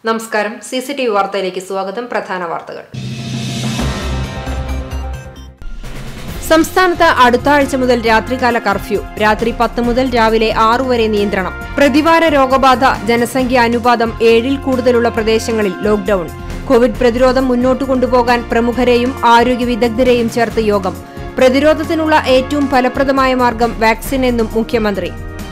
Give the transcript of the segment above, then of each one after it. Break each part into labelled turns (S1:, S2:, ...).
S1: നമസ്കാരം സിസിടിവി വാർത്തയിലേക്ക് സ്വാഗതം. പ്രധാന വാർത്തകൾ. സംസ്ഥാനത്ത് അടുത്ത ആഴ്ച മുതൽ രാത്രികാല കർഫ്യൂ. രാത്രി 10 മുതൽ രാവിലെ 6 വരെ നിയന്ത്രണം. പ്രതിവാര രോഗബാധ ജനസംഖ്യ അനുപാതം 7-ൽ കൂടുതലുള്ള പ്രദേശങ്ങളിൽ ലോക്ഡൌൺ. കോവിഡ് പ്രതിരോധം മുന്നോട്ട് കൊണ്ടുപോകാൻ പ്രമുഖരെയും ആരോഗ്യ വിദഗ്ധരെയും ചേർത്ത് യോഗം. പ്രതിരോധത്തിനുള്ള ഏറ്റവും ഫലപ്രദമായ മാർഗം വാക്സിൻ എന്നും മുഖ്യമന്ത്രി.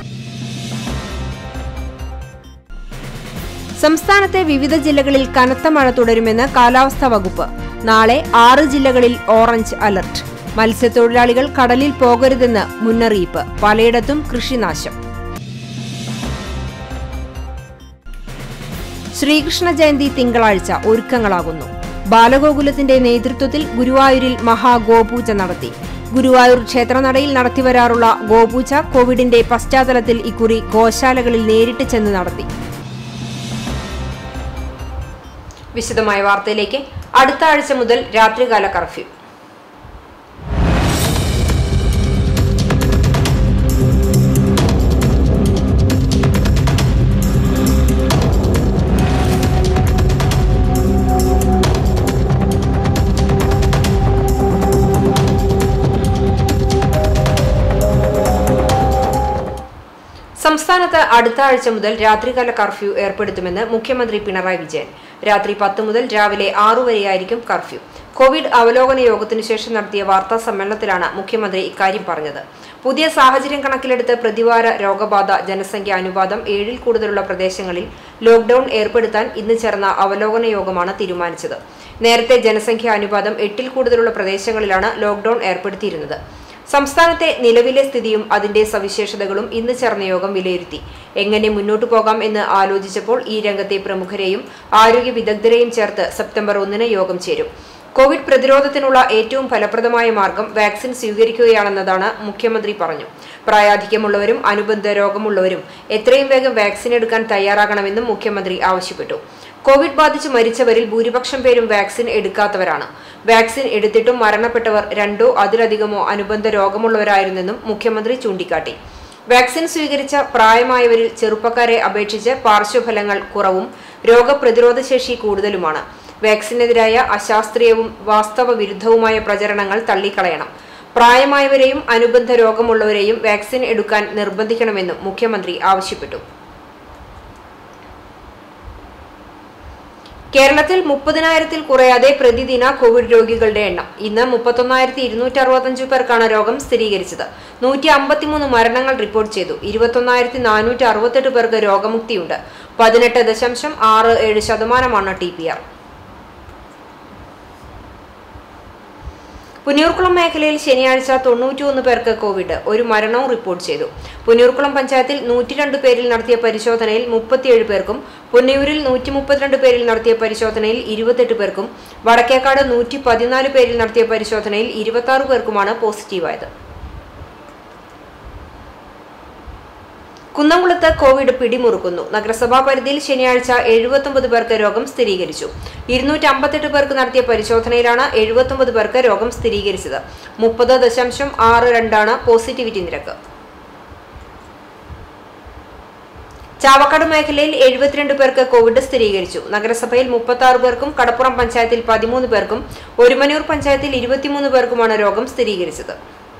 S1: സംസ്ഥാനത്തെ വിവിധ ജില്ലകളിൽ കനത്ത മഴ തുടരുമെന്ന് കാലാവസ്ഥാ വകുപ്പ്. നാളെ 6 ജില്ലകളിൽ ഓറഞ്ച് അലർട്ട്. മത്സ്യത്തൊഴിലാളികൾ കടലിൽ പോകരുതെന്ന് മുന്നറിയിപ്പ്. പലയിടത്തും കൃഷിനാശം. ശ്രീകൃഷ്ണ ജയന്തി തിങ്കളാഴ്ച ഒരുക്കങ്ങളാകുന്നു. ബാലഗോകുലത്തിന്റെ നേതൃത്വത്തിൽ ഗുരുവായൂരിൽ മഹാഗോപൂജ നടത്തി. ഗുരുവായൂർ ക്ഷേത്രനടയിൽ നടത്തിവരാറുള്ള ഗോപൂജ കോവിഡിന്റെ പശ്ചാത്തലത്തിൽ ഇക്കുറി ഗോശാലകളിൽ നേരിട്ട് ചെന്ന് നടത്തി. വിശദമായ വാർത്തയിലേക്ക്. അടുത്ത ആഴ്ച മുതൽ രാത്രികാല കർഫ്യൂ. സംസ്ഥാനത്ത് അടുത്ത ആഴ്ച മുതൽ രാത്രികാല കർഫ്യൂ ഏർപ്പെടുത്തുമെന്ന് മുഖ്യമന്ത്രി പിണറായി വിജയൻ. രാത്രി 10 മുതൽ രാവിലെ 6 വരെയായിരിക്കും കർഫ്യൂ. കോവിഡ് അവലോകന യോഗത്തിനു ശേഷം നടത്തിയ വാർത്താ സമ്മേളനത്തിലാണ് മുഖ്യമന്ത്രി ഇക്കാര്യം പറഞ്ഞത്. പുതിയ സാഹചര്യം കണക്കിലെടുത്ത് പ്രതിവാര രോഗബാധ ജനസംഖ്യ അനുപാതം 7-ൽ കൂടുതലുള്ള പ്രദേശങ്ങളിൽ ലോക്ഡൌൺ ഏർപ്പെടുത്താൻ ഇന്ന് ചേർന്ന അവലോകന യോഗമാണ് തീരുമാനിച്ചത്. നേരത്തെ ജനസംഖ്യ അനുപാതം 8-ൽ കൂടുതലുള്ള പ്രദേശങ്ങളിലാണ് ലോക്ഡൌൺ ഏർപ്പെടുത്തിയിരുന്നത്. സംസ്ഥാനത്തെ നിലവിലെ സ്ഥിതിയും അതിന്റെ സവിശേഷതകളും ഇന്ന് ചേർന്ന യോഗം വിലയിരുത്തി. എങ്ങനെ മുന്നോട്ടു പോകാം എന്ന് ആലോചിച്ചപ്പോൾ ഈ രംഗത്തെ പ്രമുഖരെയും ആരോഗ്യ വിദഗ്ധരെയും ചേർത്ത് സെപ്റ്റംബർ 1-ന് യോഗം ചേരും. കോവിഡ് പ്രതിരോധത്തിനുള്ള ഏറ്റവും ഫലപ്രദമായ മാർഗം വാക്സിൻ സ്വീകരിക്കുകയാണെന്നതാണ് മുഖ്യമന്ത്രി പറഞ്ഞു. പ്രായാധിക്യമുള്ളവരും അനുബന്ധ രോഗമുള്ളവരും എത്രയും വേഗം വാക്സിൻ എടുക്കാൻ തയ്യാറാകണമെന്നും മുഖ്യമന്ത്രി ആവശ്യപ്പെട്ടു. കോവിഡ് ബാധിച്ച് മരിച്ചവരിൽ ഭൂരിപക്ഷം പേരും വാക്സിൻ എടുക്കാത്തവരാണ്. വാക്സിൻ എടുത്തിട്ടും മരണപ്പെട്ടവർ 2-ഓ അതിലധികമോ അനുബന്ധ രോഗമുള്ളവരായിരുന്നെന്നും മുഖ്യമന്ത്രി ചൂണ്ടിക്കാട്ടി. വാക്സിൻ സ്വീകരിച്ച പ്രായമായവരിൽ ചെറുപ്പക്കാരെ അപേക്ഷിച്ച് പാർശ്വഫലങ്ങൾ കുറവും രോഗപ്രതിരോധ ശേഷി കൂടുതലുമാണ്. വാക്സിനെതിരായ അശാസ്ത്രീയവും വാസ്തവ വിരുദ്ധവുമായ പ്രചരണങ്ങൾ തള്ളിക്കളയണം. പ്രായമായവരെയും അനുബന്ധ രോഗമുള്ളവരെയും വാക്സിൻ എടുക്കാൻ നിർബന്ധിക്കണമെന്നും മുഖ്യമന്ത്രി ആവശ്യപ്പെട്ടു. കേരളത്തിൽ 30,000-ൽ കുറയാതെ പ്രതിദിന കോവിഡ് രോഗികളുടെ എണ്ണം. ഇന്ന് 31,265 പേർക്കാണ് രോഗം സ്ഥിരീകരിച്ചത്. 153 മരണങ്ങൾ റിപ്പോർട്ട് ചെയ്തു. 21,468 പേർക്ക് രോഗമുക്തിയുണ്ട്. 18.67% TPR. പുന്നയൂർക്കുളം മേഖലയിൽ ശനിയാഴ്ച 91 പേർക്ക് കോവിഡ്. ഒരു മരണവും റിപ്പോർട്ട് ചെയ്തു. പുന്നയൂർക്കുളം പഞ്ചായത്തിൽ 102 പേരിൽ നടത്തിയ പരിശോധനയിൽ 37 പേർക്കും പുന്നയൂരിൽ 132 പേരിൽ നടത്തിയ പരിശോധനയിൽ 28 പേർക്കും വടക്കേക്കാട് 114 പേരിൽ നടത്തിയ പരിശോധനയിൽ 26 പേർക്കുമാണ് പോസിറ്റീവായത്. കുന്നംകുളത്ത് കോവിഡ് പിടിമുറുക്കുന്നു. നഗരസഭാ പരിധിയിൽ ശനിയാഴ്ച 79 പേർക്ക് രോഗം സ്ഥിരീകരിച്ചു. 258 പേർക്ക് നടത്തിയ പരിശോധനയിലാണ് 79 പേർക്ക് രോഗം സ്ഥിരീകരിച്ചത്. 30.62% പോസിറ്റിവിറ്റി നിരക്ക്. ചാവക്കാട് മേഖലയിൽ 72 പേർക്ക് കോവിഡ് സ്ഥിരീകരിച്ചു. നഗരസഭയിൽ 36 പേർക്കും കടപ്പുറം പഞ്ചായത്തിൽ 13 പേർക്കും ഒരുമനൂർ പഞ്ചായത്തിൽ 23 പേർക്കുമാണ് രോഗം സ്ഥിരീകരിച്ചത്.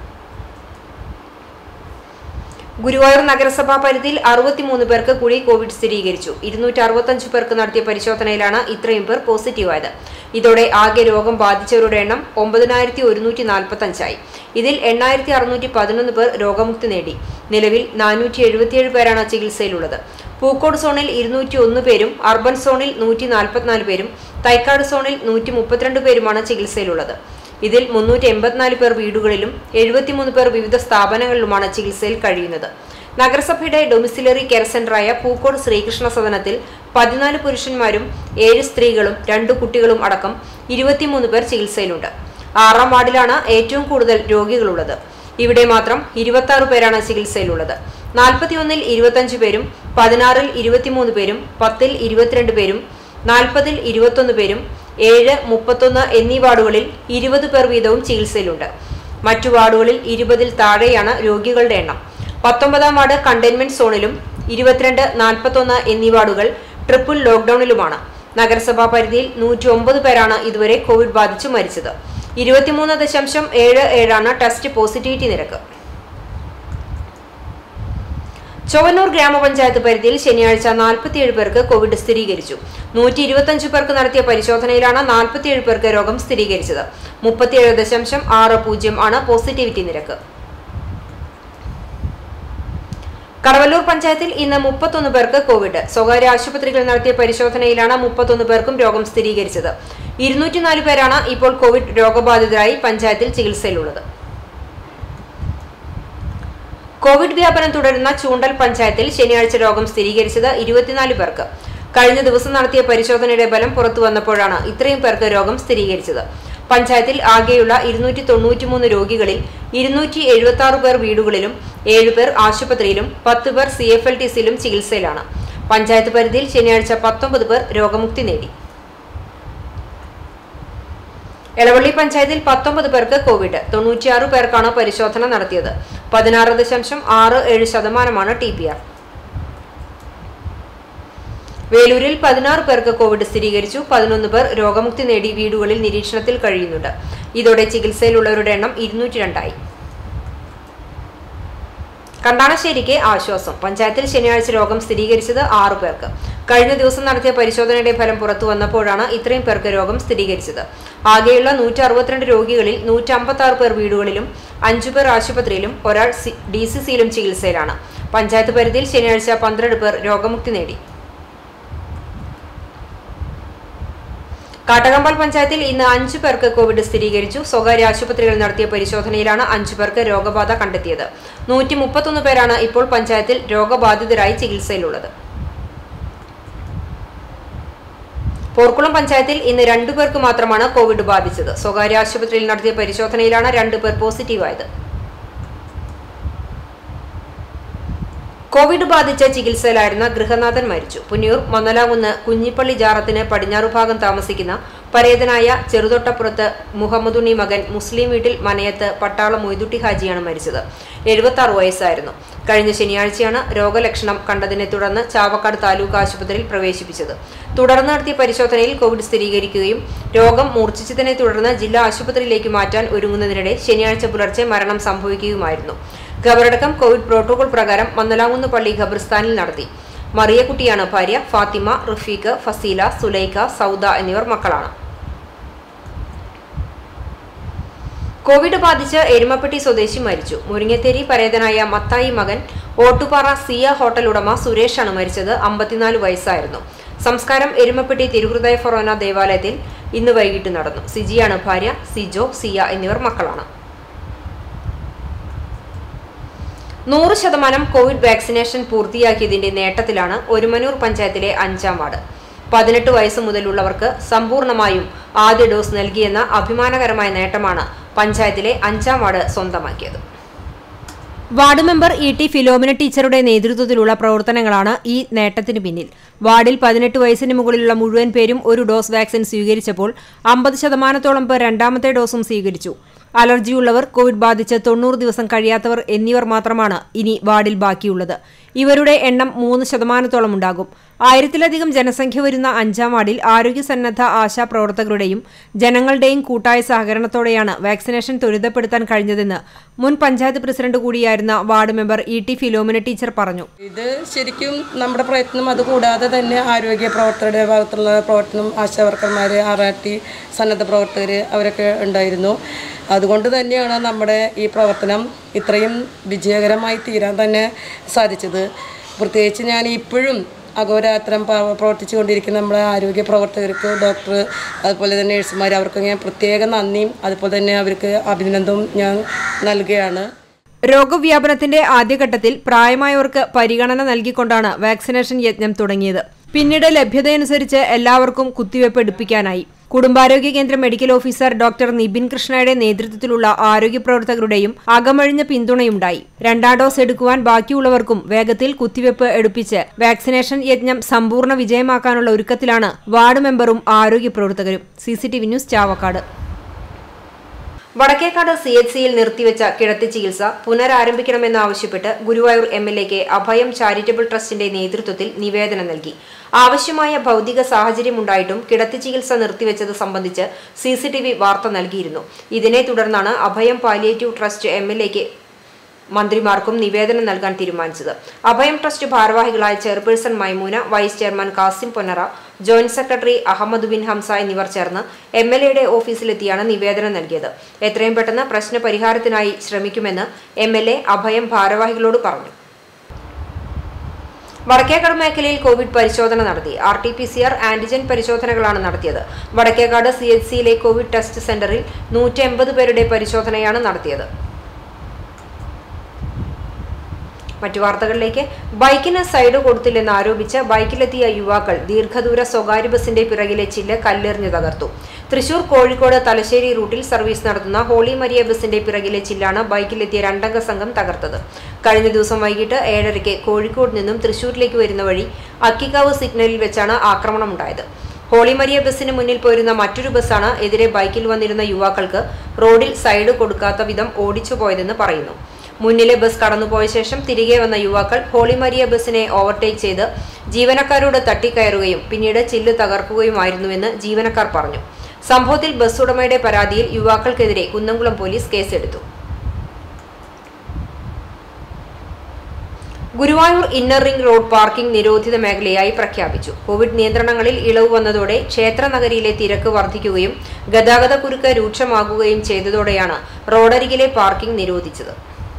S1: ഗുരുവായൂർ നഗരസഭാ പരിധിയിൽ 63 പേർക്ക് കൂടി കോവിഡ് സ്ഥിരീകരിച്ചു. 265 പേർക്ക് നടത്തിയ പരിശോധനയിലാണ് ഇത്രയും പേർ പോസിറ്റീവായത്. ഇതോടെ ആകെ രോഗം ബാധിച്ചവരുടെ എണ്ണം 9,145 ആയി. ഇതിൽ 8,611 പേർ രോഗമുക്തി നേടി. നിലവിൽ 477 പേരാണ് ചികിത്സയിലുള്ളത്. പൂക്കോട് സോണിൽ 201 പേരും അർബൻ സോണിൽ 144 പേരും തൈക്കാട് സോണിൽ 132 പേരുമാണ് ചികിത്സയിലുള്ളത്. ഇതിൽ 384 പേർ വീടുകളിലും 73 പേർ വിവിധ സ്ഥാപനങ്ങളിലുമാണ് ചികിത്സയിൽ കഴിയുന്നത്. നഗരസഭയുടെ ഡൊമിസിലറി കെയർ സെന്ററായ പൂക്കോട് ശ്രീകൃഷ്ണ സദനത്തിൽ 14 പുരുഷന്മാരും 7 സ്ത്രീകളും 2 കുട്ടികളും അടക്കം 23 പേർ ചികിത്സയിലുണ്ട്. 6-ാം വാർഡിലാണ് ഏറ്റവും കൂടുതൽ രോഗികളുള്ളത്. ഇവിടെ മാത്രം 26 പേരാണ് ചികിത്സയിലുള്ളത്. 41-ൽ 25 പേരും 16-ൽ 23 പേരും 10-ൽ 22 പേരും 40-ൽ 21 പേരും 7, 31 എന്നീ വാർഡുകളിൽ 20 പേർ വീതവും ചികിത്സയിലുണ്ട്. മറ്റു വാർഡുകളിൽ 20-ൽ താഴെയാണ് രോഗികളുടെ എണ്ണം. 19-ാം വാർഡ് കണ്ടെയ്ൻമെന്റ് സോണിലും 22, 41 എന്നീ വാർഡുകൾ ട്രിപ്പിൾ ലോക്ഡൌണിലുമാണ്. നഗരസഭാ പരിധിയിൽ 109 പേരാണ് ഇതുവരെ കോവിഡ് ബാധിച്ചു മരിച്ചത്. 23.77 ടെസ്റ്റ് പോസിറ്റിവിറ്റി നിരക്ക്. ചൊവ്വന്നൂർ ഗ്രാമപഞ്ചായത്ത് പരിധിയിൽ ശനിയാഴ്ച 47 പേർക്ക് കോവിഡ് സ്ഥിരീകരിച്ചു. 125 പേർക്ക് നടത്തിയ പരിശോധനയിലാണ് 47 പേർക്ക് രോഗം സ്ഥിരീകരിച്ചത്. 37.60 ആണ് പോസിറ്റിവിറ്റി നിരക്ക്. കടവല്ലൂർ പഞ്ചായത്തിൽ ഇന്ന് 31 പേർക്ക് കോവിഡ്. സ്വകാര്യ ആശുപത്രികളിൽ നടത്തിയ പരിശോധനയിലാണ് 31 പേർക്കും രോഗം സ്ഥിരീകരിച്ചത്. 204 പേരാണ് ഇപ്പോൾ കോവിഡ് രോഗബാധിതരായി പഞ്ചായത്തിൽ ചികിത്സയിലുള്ളത്. കോവിഡ് വ്യാപനം തുടരുന്ന ചൂണ്ടൽ പഞ്ചായത്തിൽ ശനിയാഴ്ച രോഗം സ്ഥിരീകരിച്ചത് 24 പേർക്ക്. കഴിഞ്ഞ ദിവസം നടത്തിയ പരിശോധനയുടെ ഫലം പുറത്തു വന്നപ്പോഴാണ് ഇത്രയും പേർക്ക് രോഗം സ്ഥിരീകരിച്ചത്. പഞ്ചായത്തിൽ ആകെയുള്ള 293 രോഗികളിൽ 276 പേർ വീടുകളിലും 7 പേർ ആശുപത്രിയിലും 10 പേർ CFLTCയിലും ചികിത്സയിലാണ്. പഞ്ചായത്ത് പരിധിയിൽ ശനിയാഴ്ച 19 പേർ രോഗമുക്തി നേടി. എളവള്ളി പഞ്ചായത്തിൽ 19 പേർക്ക് കോവിഡ്. 96 പേർക്കാണ് പരിശോധന നടത്തിയത്. 16.67% TPR. വേലൂരിൽ 16 പേർക്ക് കോവിഡ് സ്ഥിരീകരിച്ചു. 11 പേർ രോഗമുക്തി നേടി വീടുകളിൽ നിരീക്ഷണത്തിൽ കഴിയുന്നുണ്ട്. ഇതോടെ ചികിത്സയിലുള്ളവരുടെ എണ്ണം 202 ആയി. കണ്ടാണശ്ശേരിക്ക് ആശ്വാസം. പഞ്ചായത്തിൽ ശനിയാഴ്ച രോഗം സ്ഥിരീകരിച്ചത് 6 പേർക്ക്. കഴിഞ്ഞ ദിവസം നടത്തിയ പരിശോധനയുടെ ഫലം പുറത്തു വന്നപ്പോഴാണ് ഇത്രയും പേർക്ക് രോഗം സ്ഥിരീകരിച്ചത്. ആകെയുള്ള 162 രോഗികളിൽ 156 പേർ വീടുകളിലും 5 പേർ ആശുപത്രിയിലും ഒരാൾ DCCയിലും ചികിത്സയിലാണ്. പഞ്ചായത്ത് പരിധിയിൽ ശനിയാഴ്ച 12 പേർ രോഗമുക്തി നേടി. കാട്ടകമ്പാൽ പഞ്ചായത്തിൽ ഇന്ന് 5 പേർക്ക് കോവിഡ് സ്ഥിരീകരിച്ചു. സ്വകാര്യ ആശുപത്രികളിൽ നടത്തിയ പരിശോധനയിലാണ് 5 പേർക്ക് രോഗബാധ കണ്ടെത്തിയത്. 131 പേരാണ് ഇപ്പോൾ പഞ്ചായത്തിൽ രോഗബാധിതരായി ചികിത്സയിലുള്ളത്. പോർക്കുളം പഞ്ചായത്തിൽ ഇന്ന് 2 പേർക്ക് മാത്രമാണ് കോവിഡ് ബാധിച്ചത്. സ്വകാര്യ ആശുപത്രിയിൽ നടത്തിയ പരിശോധനയിലാണ് 2 പേർ പോസിറ്റീവായത്. കോവിഡ് ബാധിച്ച ചികിത്സയിലായിരുന്ന ഗൃഹനാഥൻ മരിച്ചു. പുന്നിയൂർ മന്നലാകുന്ന് കുഞ്ഞിപ്പള്ളി ജാറത്തിന് പടിഞ്ഞാറുഭാഗം താമസിക്കുന്ന പരേതനായ ചെറുതൊട്ടപ്പുറത്ത് മുഹമ്മദുണ്ണി മകൻ മുസ്ലിം വീട്ടിൽ മനയത്ത് പട്ടാളം മൊയ്തുട്ടി ഹാജിയാണ് മരിച്ചത്. 76 വയസ്സായിരുന്നു. കഴിഞ്ഞ ശനിയാഴ്ചയാണ് രോഗലക്ഷണം കണ്ടതിനെ തുടർന്ന് ചാവക്കാട് താലൂക്ക് ആശുപത്രിയിൽ പ്രവേശിപ്പിച്ചത്. തുടർന്ന് നടത്തിയ പരിശോധനയിൽ കോവിഡ് സ്ഥിരീകരിക്കുകയും രോഗം മൂർച്ഛിച്ചതിനെ തുടർന്ന് ജില്ലാ ആശുപത്രിയിലേക്ക് മാറ്റാൻ ഒരുങ്ങുന്നതിനിടെ ശനിയാഴ്ച പുലർച്ചെ മരണം സംഭവിക്കുകയുമായിരുന്നു. ഖബറടക്കം കോവിഡ് പ്രോട്ടോകോൾ പ്രകാരം മന്നലാകുന്ന് പള്ളി ഖബർസ്ഥാനിൽ നടത്തി. മറിയക്കുട്ടിയാണ് ഭാര്യ. ഫാത്തിമ, റഫീഖ്, ഫസീല, സുലൈഖ, സൗദ എന്നിവർ മക്കളാണ്. കോവിഡ് ബാധിച്ച് എരുമപ്പെട്ടി സ്വദേശി മരിച്ചു. മുരിങ്ങത്തേരി പരേതനായ മത്തായി മകൻ ഓട്ടുപാറ സിയ ഹോട്ടൽ ഉടമ സുരേഷാണ് മരിച്ചത്. 54 വയസ്സായിരുന്നു. സംസ്കാരം എരുമപ്പെട്ടി തിരുഹൃദയ ഫൊറോന ദേവാലയത്തിൽ ഇന്ന് വൈകിട്ട് നടന്നു. സിജിയാണ് ഭാര്യ. സിജോ, സിയ എന്നിവർ മക്കളാണ്. 100% കോവിഡ് വാക്സിനേഷൻ പൂർത്തിയാക്കിയതിന്റെ നേട്ടത്തിലാണ് ഒരുമനൂർ പഞ്ചായത്തിലെ 5ാം വാർഡ്. 18 വയസ്സ് മുതലുള്ളവർക്ക് സമ്പൂർണമായും ആദ്യ ഡോസ് നൽകിയെന്ന അഭിമാനകരമായ നേട്ടമാണ് പഞ്ചായത്തിലെ 5ാം വാർഡ് സ്വന്തമാക്കിയത്. വാർഡ് മെമ്പർ ET ഫിലോമിന ടീച്ചറുടെ നേതൃത്വത്തിലുള്ള പ്രവർത്തനങ്ങളാണ് ഈ നേട്ടത്തിന് പിന്നിൽ. വാർഡിൽ 18 വയസ്സിന് മുകളിലുള്ള മുഴുവൻ പേരും ഒരു ഡോസ് വാക്സിൻ സ്വീകരിച്ചപ്പോൾ 50% പേർ രണ്ടാമത്തെ ഡോസും സ്വീകരിച്ചു. അലർജിയുള്ളവർ, കോവിഡ് ബാധിച്ച് 90 ദിവസം കഴിയാത്തവർ എന്നിവർ മാത്രമാണ് ഇനി വാർഡിൽ ബാക്കിയുള്ളത്. ഇവരുടെ എണ്ണം 3% ഉണ്ടാകും. 1000-ലധികം ജനസംഖ്യ വരുന്ന 5ാം വാർഡിൽ ആരോഗ്യ സന്നദ്ധ ആശാ പ്രവർത്തകരുടെയും ജനങ്ങളുടെയും കൂട്ടായ സഹകരണത്തോടെയാണ് വാക്സിനേഷൻ ത്വരിതപ്പെടുത്താൻ കഴിഞ്ഞതെന്ന് മുൻ പഞ്ചായത്ത് പ്രസിഡന്റ് കൂടിയായിരുന്ന ward member ET Philomina teacher പറഞ്ഞു.
S2: ഇത് ശരിക്കും നമ്മുടെ പ്രയത്നം, അതുകൂടാതെ തന്നെ ആരോഗ്യ പ്രവർത്തകരുടെ ഭാഗത്തുള്ള പ്രവർത്തനം, ആശാവർക്കർമാർ, RRT സന്നദ്ധ പ്രവർത്തകർ അവരൊക്കെ ഉണ്ടായിരുന്നു. അതുകൊണ്ട് തന്നെയാണ് നമ്മുടെ ഈ പ്രവർത്തനം ഇത്രയും വിജയകരമായി തീരാൻ തന്നെ സാധിച്ചത്. പ്രത്യേകിച്ച് ഞാൻ ഇപ്പോഴും അഹോരാത്രം പ്രവർത്തിച്ചു കൊണ്ടിരിക്കുന്ന നമ്മുടെ ആരോഗ്യ പ്രവർത്തകർക്ക്, ഡോക്ടർ, അതുപോലെ തന്നെ നഴ്സുമാർ, അവർക്ക് ഞാൻ പ്രത്യേക നന്ദിയും അതുപോലെ തന്നെ അവർക്ക് അഭിനന്ദനവും ഞാൻ നൽകുകയാണ്.
S1: രോഗവ്യാപനത്തിന്റെ ആദ്യഘട്ടത്തിൽ പ്രായമായവർക്ക് പരിഗണന നൽകിക്കൊണ്ടാണ് വാക്സിനേഷൻ യജ്ഞം തുടങ്ങിയത്. പിന്നീട് ലഭ്യതയനുസരിച്ച് എല്ലാവർക്കും കുത്തിവയ്പ് എടുപ്പിക്കാനായി. കുടുംബാരോഗ്യ കേന്ദ്ര മെഡിക്കൽ ഓഫീസർ ഡോക്ടർ നിബിൻ കൃഷ്ണയുടെ നേതൃത്വത്തിലുള്ള ആരോഗ്യ പ്രവർത്തകരുടെയും അകമഴിഞ്ഞ പിന്തുണയുണ്ടായി. 2ാം ഡോസ് എടുക്കുവാൻ ബാക്കിയുള്ളവർക്കും വേഗത്തിൽ കുത്തിവയ്പ് എടുപ്പിച്ച് വാക്സിനേഷൻ യജ്ഞം സമ്പൂർണ്ണ വിജയമാക്കാനുള്ള ഒരുക്കത്തിലാണ് വാർഡ് മെമ്പറും ആരോഗ്യ പ്രവർത്തകരും. CCTV news, Chavakkad. വടക്കേക്കാട് CHCയിൽ നിർത്തിവെച്ച കിടത്തി ചികിത്സ പുനരാരംഭിക്കണമെന്നാവശ്യപ്പെട്ട് ഗുരുവായൂർ MLAക്ക് അഭയം ചാരിറ്റബിൾ ട്രസ്റ്റിന്റെ നേതൃത്വത്തിൽ നിവേദനം നൽകി. ആവശ്യമായ ഭൗതിക സാഹചര്യമുണ്ടായിട്ടും കിടത്തി ചികിത്സ നിർത്തിവെച്ചത് സംബന്ധിച്ച് CCTV വാർത്ത നൽകിയിരുന്നു. ഇതിനെ തുടർന്നാണ് അഭയം പാലിയേറ്റീവ് ട്രസ്റ്റ് MLAക്ക് മന്ത്രിമാർക്കും നിവേദനം നൽകാൻ തീരുമാനിച്ചത്. അഭയം ട്രസ്റ്റ് ഭാരവാഹികളായ chairperson Maimoona, vice chairman Kasim Ponnara, joint secretary Ahammed bin Hamsa എന്നിവർ ചേർന്ന് MLAയുടെ ഓഫീസിലെത്തിയാണ് നിവേദനം നൽകിയത്. എത്രയും പെട്ടെന്ന് പ്രശ്ന പരിഹാരത്തിനായി ശ്രമിക്കുമെന്ന് MLA അഭയം ഭാരവാഹികളോട് പറഞ്ഞു. വടക്കേക്കാട് മേഖലയിൽ കോവിഡ് പരിശോധന നടത്തി. RT-PCR ആന്റിജൻ പരിശോധനകളാണ് നടത്തിയത്. വടക്കേക്കാട് CHCയിലെ കോവിഡ് ടെസ്റ്റ് സെന്ററിൽ 180 പേരുടെ പരിശോധനയാണ് നടത്തിയത്. മറ്റു വാർത്തകളിലേക്ക്. ബൈക്കിന് സൈഡ് കൊടുത്തില്ലെന്ന് ആരോപിച്ച് ബൈക്കിലെത്തിയ യുവാക്കൾ ദീർഘദൂര സ്വകാര്യ ബസിന്റെ പിറകിലെ ചില്ല് കല്ലെറിഞ്ഞു തകർത്തു. തൃശൂർ, കോഴിക്കോട്, തലശ്ശേരി റൂട്ടിൽ സർവീസ് നടത്തുന്ന ഹോളി മരിയ ബസിന്റെ പിറകിലെ ചില്ലാണ് ബൈക്കിലെത്തിയ രണ്ടംഗ സംഘം തകർത്തത്. കഴിഞ്ഞ ദിവസം വൈകിട്ട് 7:30 കോഴിക്കോട് നിന്നും തൃശൂരിലേക്ക് വരുന്ന വഴി അക്കിക്കാവ് സിഗ്നലിൽ വെച്ചാണ് ആക്രമണമുണ്ടായത്. ഹോളി മരിയ ബസിന് മുന്നിൽ പോരുന്ന മറ്റൊരു ബസ്സാണ് എതിരെ ബൈക്കിൽ വന്നിരുന്ന യുവാക്കൾക്ക് റോഡിൽ സൈഡ് കൊടുക്കാത്ത വിധം ഓടിച്ചു പോയതെന്ന് പറയുന്നു. മുന്നിലെ ബസ് കടന്നുപോയ ശേഷം തിരികെ വന്ന യുവാക്കൾ ഹോളി മരിയ ബസിനെ ഓവർടേക്ക് ചെയ്ത് ജീവനക്കാരോട് തട്ടിക്കയറുകയും പിന്നീട് ചില്ല് തകർക്കുകയുമായിരുന്നുവെന്ന് ജീവനക്കാർ പറഞ്ഞു. സംഭവത്തിൽ ബസ് ഉടമയുടെ പരാതിയിൽ യുവാക്കൾക്കെതിരെ കുന്നംകുളം പോലീസ് കേസെടുത്തു. Guruvayur inner ring road parking നിരോധിത മേഖലയായി പ്രഖ്യാപിച്ചു. കോവിഡ് നിയന്ത്രണങ്ങളിൽ ഇളവ് വന്നതോടെ ക്ഷേത്രനഗരിയിലെ തിരക്ക് വർദ്ധിക്കുകയും ഗതാഗതക്കുരുക്ക് രൂക്ഷമാകുകയും ചെയ്തതോടെയാണ് റോഡരികിലെ പാർക്കിംഗ് നിരോധിച്ചത്.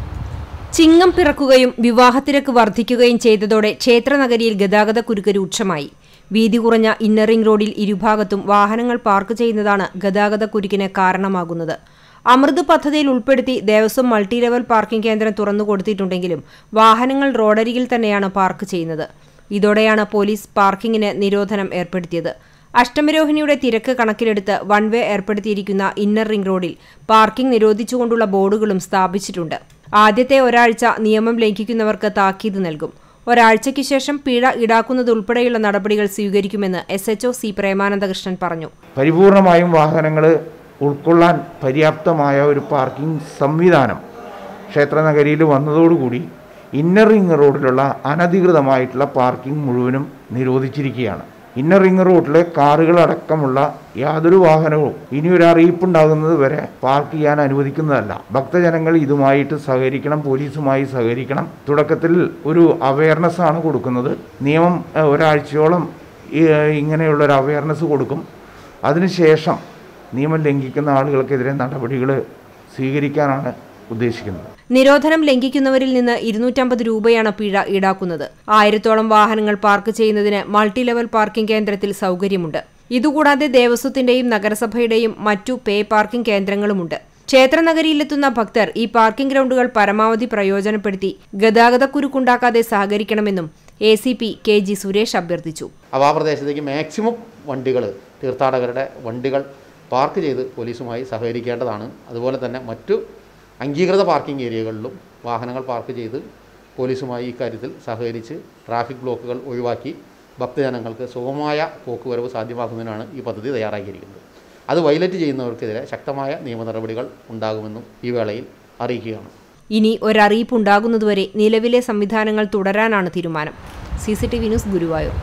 S1: ചിങ്ങം പിറക്കുകയും വിവാഹത്തിരക്ക് വർദ്ധിക്കുകയും ചെയ്തതോടെ ക്ഷേത്രനഗരിയിൽ ഗതാഗതക്കുരുക്ക് രൂക്ഷമായി. വീതി കുറഞ്ഞ ഇന്നർ റിംഗ് റോഡിൽ ഇരുഭാഗത്തും വാഹനങ്ങൾ പാർക്ക് ചെയ്യുന്നതാണ് ഗതാഗതക്കുരുക്കിന് കാരണമാകുന്നത്. അമൃത് പദ്ധതിയിൽ ഉൾപ്പെടുത്തി ദേവസ്വം മൾട്ടി ലെവൽ പാർക്കിംഗ് കേന്ദ്രം തുറന്നുകൊടുത്തിട്ടുണ്ടെങ്കിലും വാഹനങ്ങൾ റോഡരികിൽ തന്നെയാണ് പാർക്ക് ചെയ്യുന്നത്. ഇതോടെയാണ് പോലീസ് പാർക്കിംഗിന് നിരോധനം ഏർപ്പെടുത്തിയത്. അഷ്ടമിരോഹിണിയുടെ തിരക്ക് കണക്കിലെടുത്ത് വൺ വേ ഏർപ്പെടുത്തിയിരിക്കുന്ന ഇന്നർ റിംഗ് റോഡിൽ പാർക്കിംഗ് നിരോധിച്ചുകൊണ്ടുള്ള ബോർഡുകളും സ്ഥാപിച്ചിട്ടുണ്ട്. ആദ്യത്തെ ഒരാഴ്ച നിയമം ലംഘിക്കുന്നവർക്ക് താക്കീത് നൽകും. ഒരാഴ്ചയ്ക്ക് ശേഷം പിഴ ഈടാക്കുന്നതുൾപ്പെടെയുള്ള നടപടികൾ സ്വീകരിക്കുമെന്ന് SHO C പ്രേമാനന്ദകൃഷ്ണൻ പറഞ്ഞു.
S3: പരിപൂർണമായും വാഹനങ്ങൾ ഉൾക്കൊള്ളാൻ പര്യാപ്തമായ ഒരു പാർക്കിംഗ് സംവിധാനം ക്ഷേത്രനഗരിയിൽ വന്നതോടുകൂടി ഇന്നർ റിംഗ് റോഡിലുള്ള അനധികൃതമായിട്ടുള്ള പാർക്കിംഗ് മുഴുവനും നിരോധിച്ചിരിക്കുകയാണ്. ഇന്നർ റിംഗ് റോഡിലെ കാറുകളടക്കമുള്ള യാതൊരു വാഹനവും ഇനിയൊരു അറിയിപ്പുണ്ടാകുന്നത് വരെ പാർക്ക് ചെയ്യാൻ അനുവദിക്കുന്നതല്ല. ഭക്തജനങ്ങൾ ഇതുമായിട്ട് സഹകരിക്കണം, പോലീസുമായി സഹകരിക്കണം. തുടക്കത്തിൽ ഒരു അവയർനെസ് ആണ് കൊടുക്കുന്നത്. നിയമം ഒരാഴ്ചയോളം ഇങ്ങനെയുള്ളൊരു അവയർനെസ് കൊടുക്കും. അതിനുശേഷം നിയമം ലംഘിക്കുന്ന ആളുകൾക്കെതിരെ നടപടികൾ സ്വീകരിക്കാനാണ് ഉദ്ദേശിക്കുന്നത്.
S1: നിരോധനം ലംഘിക്കുന്നവരിൽ നിന്ന് 250 രൂപയാണ് പിഴ ഈടാക്കുന്നത്. 1000-ഓളം വാഹനങ്ങൾ പാർക്ക് ചെയ്യുന്നതിന് മൾട്ടി ലെവൽ പാർക്കിംഗ് കേന്ദ്രത്തിൽ സൗകര്യമുണ്ട്. ഇതുകൂടാതെ ദേവസ്വത്തിന്റെയും നഗരസഭയുടെയും മറ്റു പേ പാർക്കിംഗ് കേന്ദ്രങ്ങളുമുണ്ട്. ക്ഷേത്രനഗരിയിലെത്തുന്ന ഭക്തർ ഈ പാർക്കിംഗ് ഗ്രൗണ്ടുകൾ പരമാവധി പ്രയോജനപ്പെടുത്തി ഗതാഗതക്കുരുക്കുണ്ടാക്കാതെ സഹകരിക്കണമെന്നും ACP KG സുരേഷ് അഭ്യർത്ഥിച്ചു.
S4: ആ പ്രദേശത്തേക്ക് മാക്സിമം വണ്ടികൾ, തീർത്ഥാടകരുടെ വണ്ടികൾ പാർക്ക് ചെയ്ത് പോലീസുമായി സഹകരിക്കേണ്ടതാണ്. അതുപോലെ തന്നെ മറ്റു അംഗീകൃത പാർക്കിംഗ് ഏരിയകളിലും വാഹനങ്ങൾ പാർക്ക് ചെയ്ത് പോലീസുമായി ഇക്കാര്യത്തിൽ സഹകരിച്ച് ട്രാഫിക് ബ്ലോക്കുകൾ ഒഴിവാക്കി ഭക്തജനങ്ങൾക്ക് സുഗമമായ പോക്കുവരവ് സാധ്യമാക്കുന്നതിനാണ് ഈ പദ്ധതി തയ്യാറാക്കിയിരിക്കുന്നത്. അത് വയലേറ്റ് ചെയ്യുന്നവർക്കെതിരെ ശക്തമായ നിയമ നടപടികൾ ഉണ്ടാകുമെന്നും ഈ വേളയിൽ അറിയിക്കുകയാണ്.
S1: ഇനി ഒരറിയിപ്പുണ്ടാകുന്നതുവരെ നിലവിലെ സംവിധാനങ്ങൾ തുടരാനാണ് തീരുമാനം. CCTV news, Guruvayur.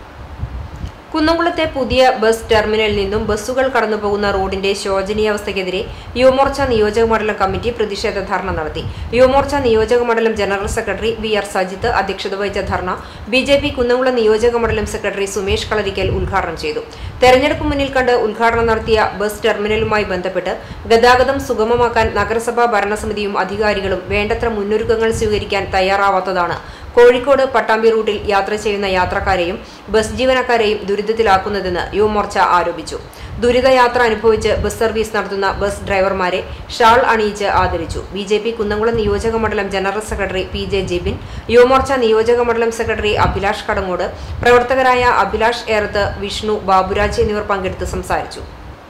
S1: കുന്നംകുളത്തെ പുതിയ ബസ് ടെർമിനലിൽ നിന്നും ബസ്സുകൾ കടന്നുപോകുന്ന റോഡിന്റെ ശോചനീയാവസ്ഥയ്ക്കെതിരെ യുവമോർച്ച നിയോജക മണ്ഡലം കമ്മിറ്റി പ്രതിഷേധ ധർണ നടത്തി. യുവമോർച്ച നിയോജക മണ്ഡലം ജനറൽ സെക്രട്ടറി VR സജിത്ത് അധ്യക്ഷത വഹിച്ച ധർണ BJP കുന്നംകുളം നിയോജക മണ്ഡലം സെക്രട്ടറി സുമേഷ് കളരിക്കൽ ഉദ്ഘാടനം ചെയ്തു. തെരഞ്ഞെടുപ്പ് മുന്നിൽ കണ്ട് ഉദ്ഘാടനം നടത്തിയ ബസ് ടെർമിനലുമായി ബന്ധപ്പെട്ട് ഗതാഗതം സുഗമമാക്കാൻ നഗരസഭാ ഭരണസമിതിയും അധികാരികളും വേണ്ടത്ര മുന്നൊരുക്കങ്ങൾ സ്വീകരിക്കാൻ തയ്യാറാവാത്തതാണ് കോഴിക്കോട് പട്ടാമ്പി റൂട്ടിൽ യാത്ര ചെയ്യുന്ന യാത്രക്കാരെയും ബസ് ജീവനക്കാരെയും ദുരിതത്തിലാക്കുന്നതെന്ന് യുവമോർച്ച ആരോപിച്ചു. ദുരിതയാത്ര അനുഭവിച്ച് ബസ് സർവീസ് നടത്തുന്ന ബസ് ഡ്രൈവർമാരെ ഷാൾ അണിയിച്ച് ആദരിച്ചു. BJP കുന്നംകുളം നിയോജക മണ്ഡലം general secretary PJ Jibin, Yuvamorcha നിയോജക മണ്ഡലം സെക്രട്ടറി അഭിലാഷ് കടങ്ങോട്, പ്രവർത്തകരായ അഭിലാഷ് ഏറത്ത്, വിഷ്ണു, ബാബുരാജ് എന്നിവർ പങ്കെടുത്ത് സംസാരിച്ചു.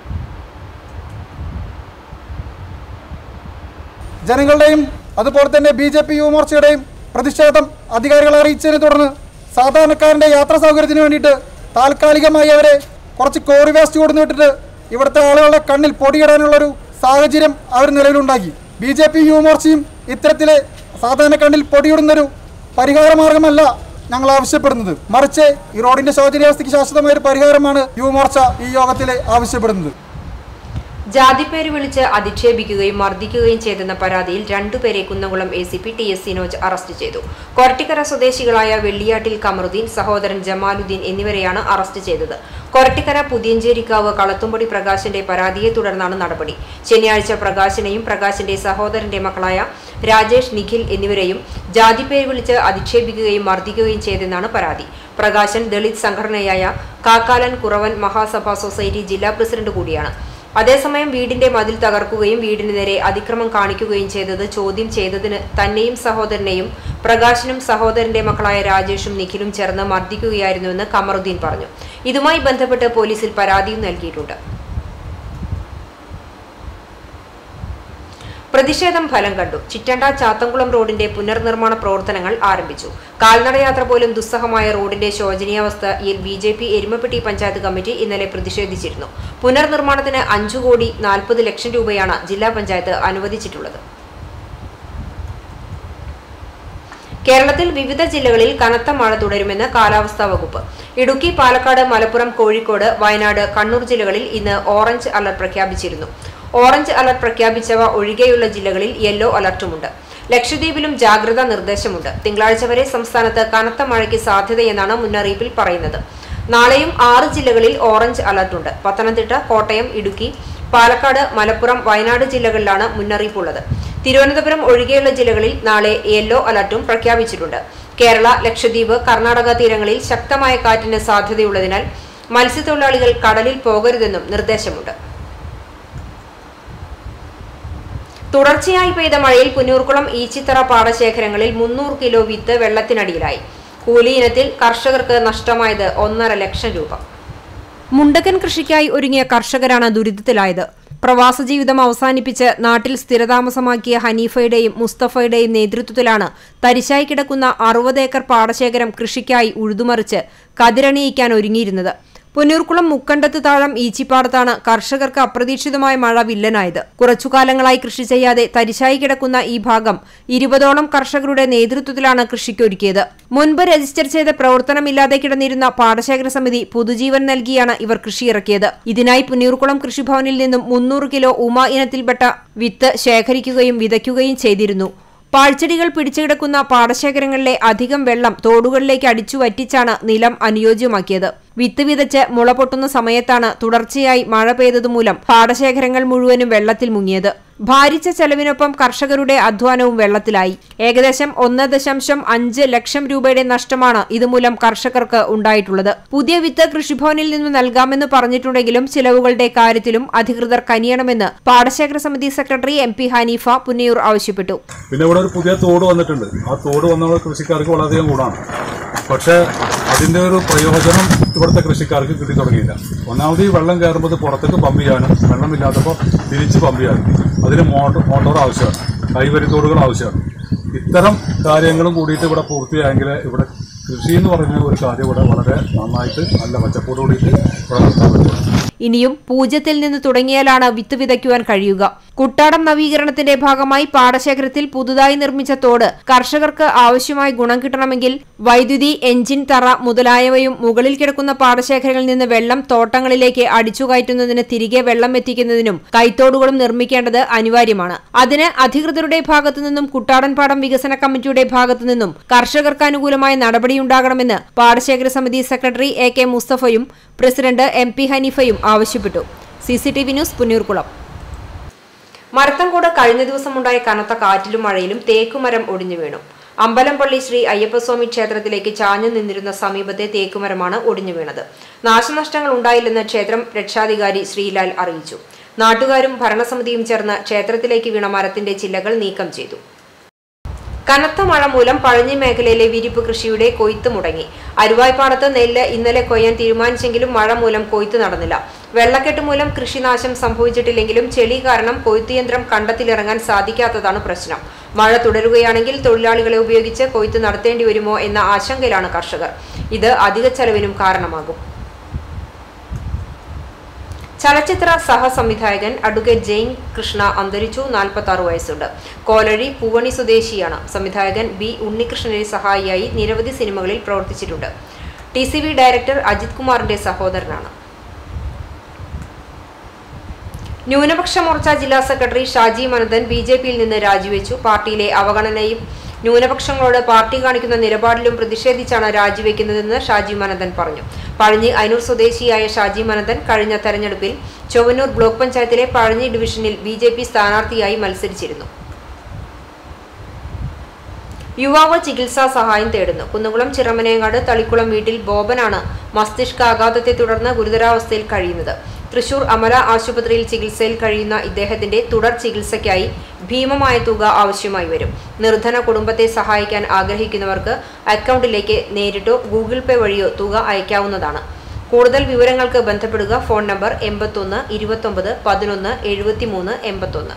S5: ജനങ്ങളുടെയും അതുപോലെ തന്നെ BJP യുവമോർച്ചയുടെയും പ്രതിഷേധം അധികാരികളെ അറിയിച്ചതിനെ തുടർന്ന് സാധാരണക്കാരൻ്റെ യാത്രാ സൗകര്യത്തിന് വേണ്ടിയിട്ട് താൽക്കാലികമായി അവരെ കുറച്ച് കോറി വേസ്റ്റ് കൊടുന്നു വിട്ടിട്ട് ഇവിടുത്തെ ആളുകളുടെ കണ്ണിൽ പൊടിയിടാനുള്ളൊരു സാഹചര്യം അവർ നിലവിലുണ്ടാക്കി. BJP യുവമോർച്ചയും ഇത്തരത്തിലെ സാധാരണക്കാരിൽ പൊടിയിടുന്നൊരു പരിഹാരമാർഗമല്ല ഞങ്ങൾ ആവശ്യപ്പെടുന്നത്. മറിച്ച് ഈ റോഡിന്റെ ശോചനീയാവസ്ഥയ്ക്ക് ശാശ്വതമായ ഒരു പരിഹാരമാണ് യുവമോർച്ച ഈ യോഗത്തിൽ ആവശ്യപ്പെടുന്നത്.
S1: ജാതിപ്പേര് വിളിച്ച് അധിക്ഷേപിക്കുകയും മർദ്ദിക്കുകയും ചെയ്തെന്ന പരാതിയിൽ രണ്ടുപേരെ Kunnamkulam ACP TS Sinoj arrest ചെയ്തു. കൊരട്ടിക്കര സ്വദേശികളായ വെള്ളിയാട്ടിൽ കമറുദ്ദീൻ, സഹോദരൻ ജമാലുദ്ദീൻ എന്നിവരെയാണ് അറസ്റ്റ് ചെയ്തത്. കൊരട്ടിക്കര പുതിയഞ്ചേരിക്കാവ് കളത്തുംപടി പ്രകാശിന്റെ പരാതിയെ തുടർന്നാണ് നടപടി. ശനിയാഴ്ച പ്രകാശിനെയും പ്രകാശിന്റെ സഹോദരന്റെ മക്കളായ രാജേഷ്, നിഖിൽ എന്നിവരെയും ജാതിപ്പേര് വിളിച്ച് അധിക്ഷേപിക്കുകയും മർദ്ദിക്കുകയും ചെയ്തെന്നാണ് പരാതി. പ്രകാശൻ ദളിത് സംഘടനയായ കാക്കാലൻ കുറവൻ മഹാസഭാ സൊസൈറ്റി ജില്ലാ പ്രസിഡന്റ് കൂടിയാണ്. അതേസമയം വീടിന്റെ മതിൽ തകർക്കുകയും വീടിന് നേരെ അതിക്രമം കാണിക്കുകയും ചെയ്തത് ചോദ്യം ചെയ്തതിന് തന്നെയും സഹോദരനെയും പ്രകാശനും സഹോദരന്റെ മക്കളായ രാജേഷും നിഖിലും ചേർന്ന് മർദ്ദിക്കുകയായിരുന്നുവെന്ന് കമറുദ്ദീൻ പറഞ്ഞു. ഇതുമായി ബന്ധപ്പെട്ട് പോലീസിൽ പരാതിയും നൽകിയിട്ടുണ്ട്. പ്രതിഷേധം ഫലം കണ്ടു. ചിറ്റണ്ട ചാത്തംകുളം റോഡിന്റെ പുനർനിർമ്മാണ പ്രവർത്തനങ്ങൾ ആരംഭിച്ചു. കാൽനടയാത്ര പോലും ദുസ്സഹമായ റോഡിന്റെ ശോചനീയാവസ്ഥയിൽ BJP എരുമപ്പെട്ടി പഞ്ചായത്ത് കമ്മിറ്റി ഇന്നലെ പ്രതിഷേധിച്ചിരുന്നു. പുനർനിർമ്മാണത്തിന് 5,40,00,000 രൂപയാണ് ജില്ലാ പഞ്ചായത്ത് അനുവദിച്ചിട്ടുള്ളത്. കേരളത്തിൽ വിവിധ ജില്ലകളിൽ കനത്ത മഴ തുടരുമെന്ന് കാലാവസ്ഥാ വകുപ്പ്. ഇടുക്കി, പാലക്കാട്, മലപ്പുറം, കോഴിക്കോട്, വയനാട്, കണ്ണൂർ ജില്ലകളിൽ ഇന്ന് ഓറഞ്ച് അലർട്ട് പ്രഖ്യാപിച്ചിരുന്നു. ഓറഞ്ച് അലർട്ട് പ്രഖ്യാപിച്ചവ ഒഴികെയുള്ള ജില്ലകളിൽ യെല്ലോ അലർട്ടുമുണ്ട്. ലക്ഷദ്വീപിലും ജാഗ്രതാ നിർദ്ദേശമുണ്ട്. തിങ്കളാഴ്ച വരെ സംസ്ഥാനത്ത് കനത്ത മഴയ്ക്ക് സാധ്യതയെന്നാണ് മുന്നറിയിപ്പിൽ പറയുന്നത്. നാളെയും 6 ജില്ലകളിൽ ഓറഞ്ച് അലർട്ടുണ്ട്. പത്തനംതിട്ട, കോട്ടയം, ഇടുക്കി, പാലക്കാട്, മലപ്പുറം, വയനാട് ജില്ലകളിലാണ് മുന്നറിയിപ്പുള്ളത്. തിരുവനന്തപുരം ഒഴികെയുള്ള ജില്ലകളിൽ നാളെ യെല്ലോ അലർട്ടും പ്രഖ്യാപിച്ചിട്ടുണ്ട്. കേരള, ലക്ഷദ്വീപ്, കർണാടക തീരങ്ങളിൽ ശക്തമായ കാറ്റിന് സാധ്യതയുള്ളതിനാൽ മത്സ്യത്തൊഴിലാളികൾ കടലിൽ പോകരുതെന്നും നിർദ്ദേശമുണ്ട്. തുടർച്ചയായി പെയ്ത മഴയിൽ പുന്നൂർക്കുളം, ഈച്ചിത്തറ പാടശേഖരങ്ങളിൽ 300 കിലോ വിത്ത് വെള്ളത്തിനടിയിലായി. കൂലി ഇനത്തിൽ കർഷകർക്ക് നഷ്ടമായത് 1.5 ലക്ഷം രൂപ. മുണ്ടക്കൻ കൃഷിക്കായി ഒരുങ്ങിയ കർഷകരാണ് ദുരിതത്തിലായത്. പ്രവാസ ജീവിതം അവസാനിപ്പിച്ച് നാട്ടിൽ സ്ഥിരതാമസമാക്കിയ ഹനീഫയുടെയും മുസ്തഫയുടെയും നേതൃത്വത്തിലാണ് തരിശായി കിടക്കുന്ന 60 ഏക്കർ പാടശേഖരം കൃഷിക്കായി ഉഴുതുമറിച്ച് കതിരണിയിക്കാൻ ഒരുങ്ങിയിരുന്നത്. പുന്നൂർക്കുളം മുക്കണ്ടത്ത് താഴം ഈച്ചിപ്പാടത്താണ് കർഷകർക്ക് അപ്രതീക്ഷിതമായ മഴ വില്ലനായത്. കുറച്ചുകാലങ്ങളായി കൃഷി ചെയ്യാതെ തരിശായി കിടക്കുന്ന ഈ ഭാഗം 20ഓളം കർഷകരുടെ നേതൃത്വത്തിലാണ് കൃഷിക്കൊരുക്കിയത്. മുൻപ് രജിസ്റ്റർ ചെയ്ത് പ്രവർത്തനമില്ലാതെ കിടന്നിരുന്ന പാടശേഖര സമിതി പുതുജീവൻ നൽകിയാണ് ഇവർ കൃഷിയിറക്കിയത്. ഇതിനായി പുന്നൂർക്കുളം കൃഷിഭവനിൽ നിന്നും 300 കിലോ ഉമ ഇനത്തിൽപ്പെട്ട വിത്ത് ശേഖരിക്കുകയും വിതയ്ക്കുകയും ചെയ്തിരുന്നു. പാഴ്ചെടികൾ പിടിച്ചുകിടക്കുന്ന പാടശേഖരങ്ങളിലെ അധികം വെള്ളം തോടുകളിലേക്ക് അടിച്ചു വറ്റിച്ചാണ് നിലം അനുയോജ്യമാക്കിയത്. വിത്ത് വിതച്ച് മുള പൊട്ടുന്ന സമയത്താണ് തുടർച്ചയായി മഴ പെയ്തതുമൂലം പാടശേഖരങ്ങൾ മുഴുവനും വെള്ളത്തിൽ മുങ്ങിയത്. ഭാരിച്ച ചെലവിനൊപ്പം കർഷകരുടെ അധ്വാനവും വെള്ളത്തിലായി. ഏകദേശം 1.5 ലക്ഷം രൂപയുടെ നഷ്ടമാണ് ഇതുമൂലം കർഷകർക്ക് ഉണ്ടായിട്ടുള്ളത്. പുതിയ വിത്ത് കൃഷിഭവനിൽ നിന്ന് നൽകാമെന്ന് പറഞ്ഞിട്ടുണ്ടെങ്കിലും ചിലവുകളുടെ കാര്യത്തിലും അധികൃതർ കനിയണമെന്ന് പാടശേഖര സമിതി സെക്രട്ടറി MP ഹനീഫ പുന്നയൂർ ആവശ്യപ്പെട്ടു.
S6: പിന്നെ ഇവിടെ ഒരു പുതിയ തോട് വന്നിട്ടുണ്ട്. ആ തോട് വന്ന കൃഷിക്കാർക്ക് വളരെയധികം ഗുണമാണ്. പക്ഷേ അതിന്റെ ഒരു പ്രയോജനം ഇവിടുത്തെ കൃഷിക്കാർക്ക് കിട്ടി തുടങ്ങിയില്ല. ഒന്നാമത് ഈ വെള്ളം കയറുമ്പോൾ പുറത്തേക്ക് പമ്പ് ചെയ്യാനും വെള്ളമില്ലാത്തപ്പോൾ തിരിച്ച് പമ്പ് ചെയ്യാനും അതിന് മോട്ടോർ ആവശ്യമാണ്, കൈവരിത്തോടുകൾ ആവശ്യമാണ്. ഇത്തരം കാര്യങ്ങളും കൂടിയിട്ട് ഇവിടെ പൂർത്തിയായെങ്കിൽ ഇവിടെ കൃഷി എന്ന് പറഞ്ഞ ഒരു കാര്യം ഇവിടെ വളരെ നന്നായിട്ട് നല്ല മെച്ചപ്പോട് കൂടിയിട്ട് ഇവിടെ നടത്താൻ പറ്റും.
S1: ഇനിയും പൂജ്യത്തിൽ നിന്ന് തുടങ്ങിയാലാണ് വിത്ത് വിതയ്ക്കുവാൻ കഴിയുക. കുട്ടാടം നവീകരണത്തിന്റെ ഭാഗമായി പാടശേഖരത്തിൽ പുതുതായി നിർമ്മിച്ച തോട് കർഷകർക്ക് ആവശ്യമായ ഗുണം കിട്ടണമെങ്കിൽ വൈദ്യുതി, എഞ്ചിൻ, തറ മുതലായവയും മുകളിൽ കിടക്കുന്ന പാടശേഖരങ്ങളിൽ നിന്ന് വെള്ളം തോട്ടങ്ങളിലേക്ക് അടിച്ചുകയറ്റുന്നതിന് തിരികെ വെള്ളം എത്തിക്കുന്നതിനും കൈത്തോടുകളും നിർമ്മിക്കേണ്ടത് അനിവാര്യമാണ്. അതിന് അധികൃതരുടെ ഭാഗത്തുനിന്നും കുട്ടാടൻ പാടം വികസന കമ്മിറ്റിയുടെ ഭാഗത്തുനിന്നും കർഷകർക്ക് അനുകൂലമായ നടപടിയുണ്ടാകണമെന്ന് പാടശേഖര സമിതി സെക്രട്ടറി AK മുസ്തഫയും പ്രസിഡന്റ് MP ഹനീഫയും ആവശ്യപ്പെട്ടു. CCTV news, Punnurkulam. മരത്തങ്കോട് കഴിഞ്ഞ ദിവസമുണ്ടായ കനത്ത കാറ്റിലും മഴയിലും തേക്കുമരം ഒടിഞ്ഞു വീണു. അമ്പലംപള്ളി ശ്രീ അയ്യപ്പസ്വാമി ക്ഷേത്രത്തിലേക്ക് ചാഞ്ഞു നിന്നിരുന്ന സമീപത്തെ തേക്കുമരമാണ് ഒടിഞ്ഞു വീണത്. നാശനഷ്ടങ്ങൾ ഉണ്ടായില്ലെന്ന് ക്ഷേത്രം രക്ഷാധികാരി ശ്രീലാൽ അറിയിച്ചു. നാട്ടുകാരും ഭരണസമിതിയും ചേർന്ന് ക്ഷേത്രത്തിലേക്ക് വീണ മരത്തിന്റെ ചില്ലകൾ നീക്കം ചെയ്തു. കനത്ത മഴ മൂലം പഴഞ്ഞി മേഖലയിലെ വിരിപ്പ് കൃഷിയുടെ കൊയ്ത്ത് മുടങ്ങി. അരുവായ്പാടത്ത് നെല്ല് ഇന്നലെ കൊയ്യാൻ തീരുമാനിച്ചെങ്കിലും മഴ മൂലം കൊയ്ത്ത് നടന്നില്ല. വെള്ളക്കെട്ട് മൂലം കൃഷിനാശം സംഭവിച്ചിട്ടില്ലെങ്കിലും ചെളി കാരണം കൊയ്ത്തുയന്ത്രം കണ്ടത്തിലിറങ്ങാൻ സാധിക്കാത്തതാണ് പ്രശ്നം. മഴ തുടരുകയാണെങ്കിൽ തൊഴിലാളികളെ ഉപയോഗിച്ച് കൊയ്ത്ത് നടത്തേണ്ടി വരുമോ എന്ന ആശങ്കയിലാണ് കർഷകർ. ഇത് അധിക ചെലവിനും കാരണമാകും. ചലച്ചിത്ര സഹസംവിധായകൻ അഡ്വക്കേറ്റ് ജെയിൻ കൃഷ്ണ അന്തരിച്ചു. 46 വയസ്സുണ്ട്. കോലഴി പൂവണി സ്വദേശിയാണ്. സംവിധായകൻ ബി ഉണ്ണികൃഷ്ണന്റെ സഹായിയായി നിരവധി സിനിമകളിൽ പ്രവർത്തിച്ചിട്ടുണ്ട്. TCV ഡയറക്ടർ അജിത് കുമാറിന്റെ സഹോദരനാണ്. ന്യൂനപക്ഷ മോർച്ച ജില്ലാ സെക്രട്ടറി ഷാജി മനന്തൻ BJPയിൽ നിന്ന് രാജിവെച്ചു. പാർട്ടിയിലെ അവഗണനയും ന്യൂനപക്ഷങ്ങളോട് പാർട്ടി കാണിക്കുന്ന നിലപാടിലും പ്രതിഷേധിച്ചാണ് രാജിവെക്കുന്നതെന്ന് ഷാജി മനന്തൻ പറഞ്ഞു. പഴഞ്ഞി അയനൂർ സ്വദേശിയായ ഷാജി മനന്തൻ കഴിഞ്ഞ തെരഞ്ഞെടുപ്പിൽ ചൊവ്വന്നൂർ ബ്ലോക്ക് പഞ്ചായത്തിലെ പഴഞ്ഞി ഡിവിഷനിൽ BJP സ്ഥാനാർത്ഥിയായി മത്സരിച്ചിരുന്നു. യുവാവ് ചികിത്സാ സഹായം തേടുന്നു. കുന്നംകുളം ചിറമനേങ്ങാട് തളിക്കുളം വീട്ടിൽ ബോബനാണ് മസ്തിഷ്കാഘാതത്തെ തുടർന്ന് ഗുരുതരാവസ്ഥയിൽ കഴിയുന്നത്. തൃശൂർ അമല ആശുപത്രിയിൽ ചികിത്സയിൽ കഴിയുന്ന ഇദ്ദേഹത്തിന്റെ തുടർ ചികിത്സയ്ക്കായി ഭീമമായ തുക ആവശ്യമായി വരും. നിർധന കുടുംബത്തെ സഹായിക്കാൻ ആഗ്രഹിക്കുന്നവർക്ക് അക്കൗണ്ടിലേക്ക് നേരിട്ടോ ഗൂഗിൾ പേ വഴിയോ തുക അയക്കാവുന്നതാണ്. കൂടുതൽ വിവരങ്ങൾക്ക് ബന്ധപ്പെടുക. Phone number 81 29 11 73 81.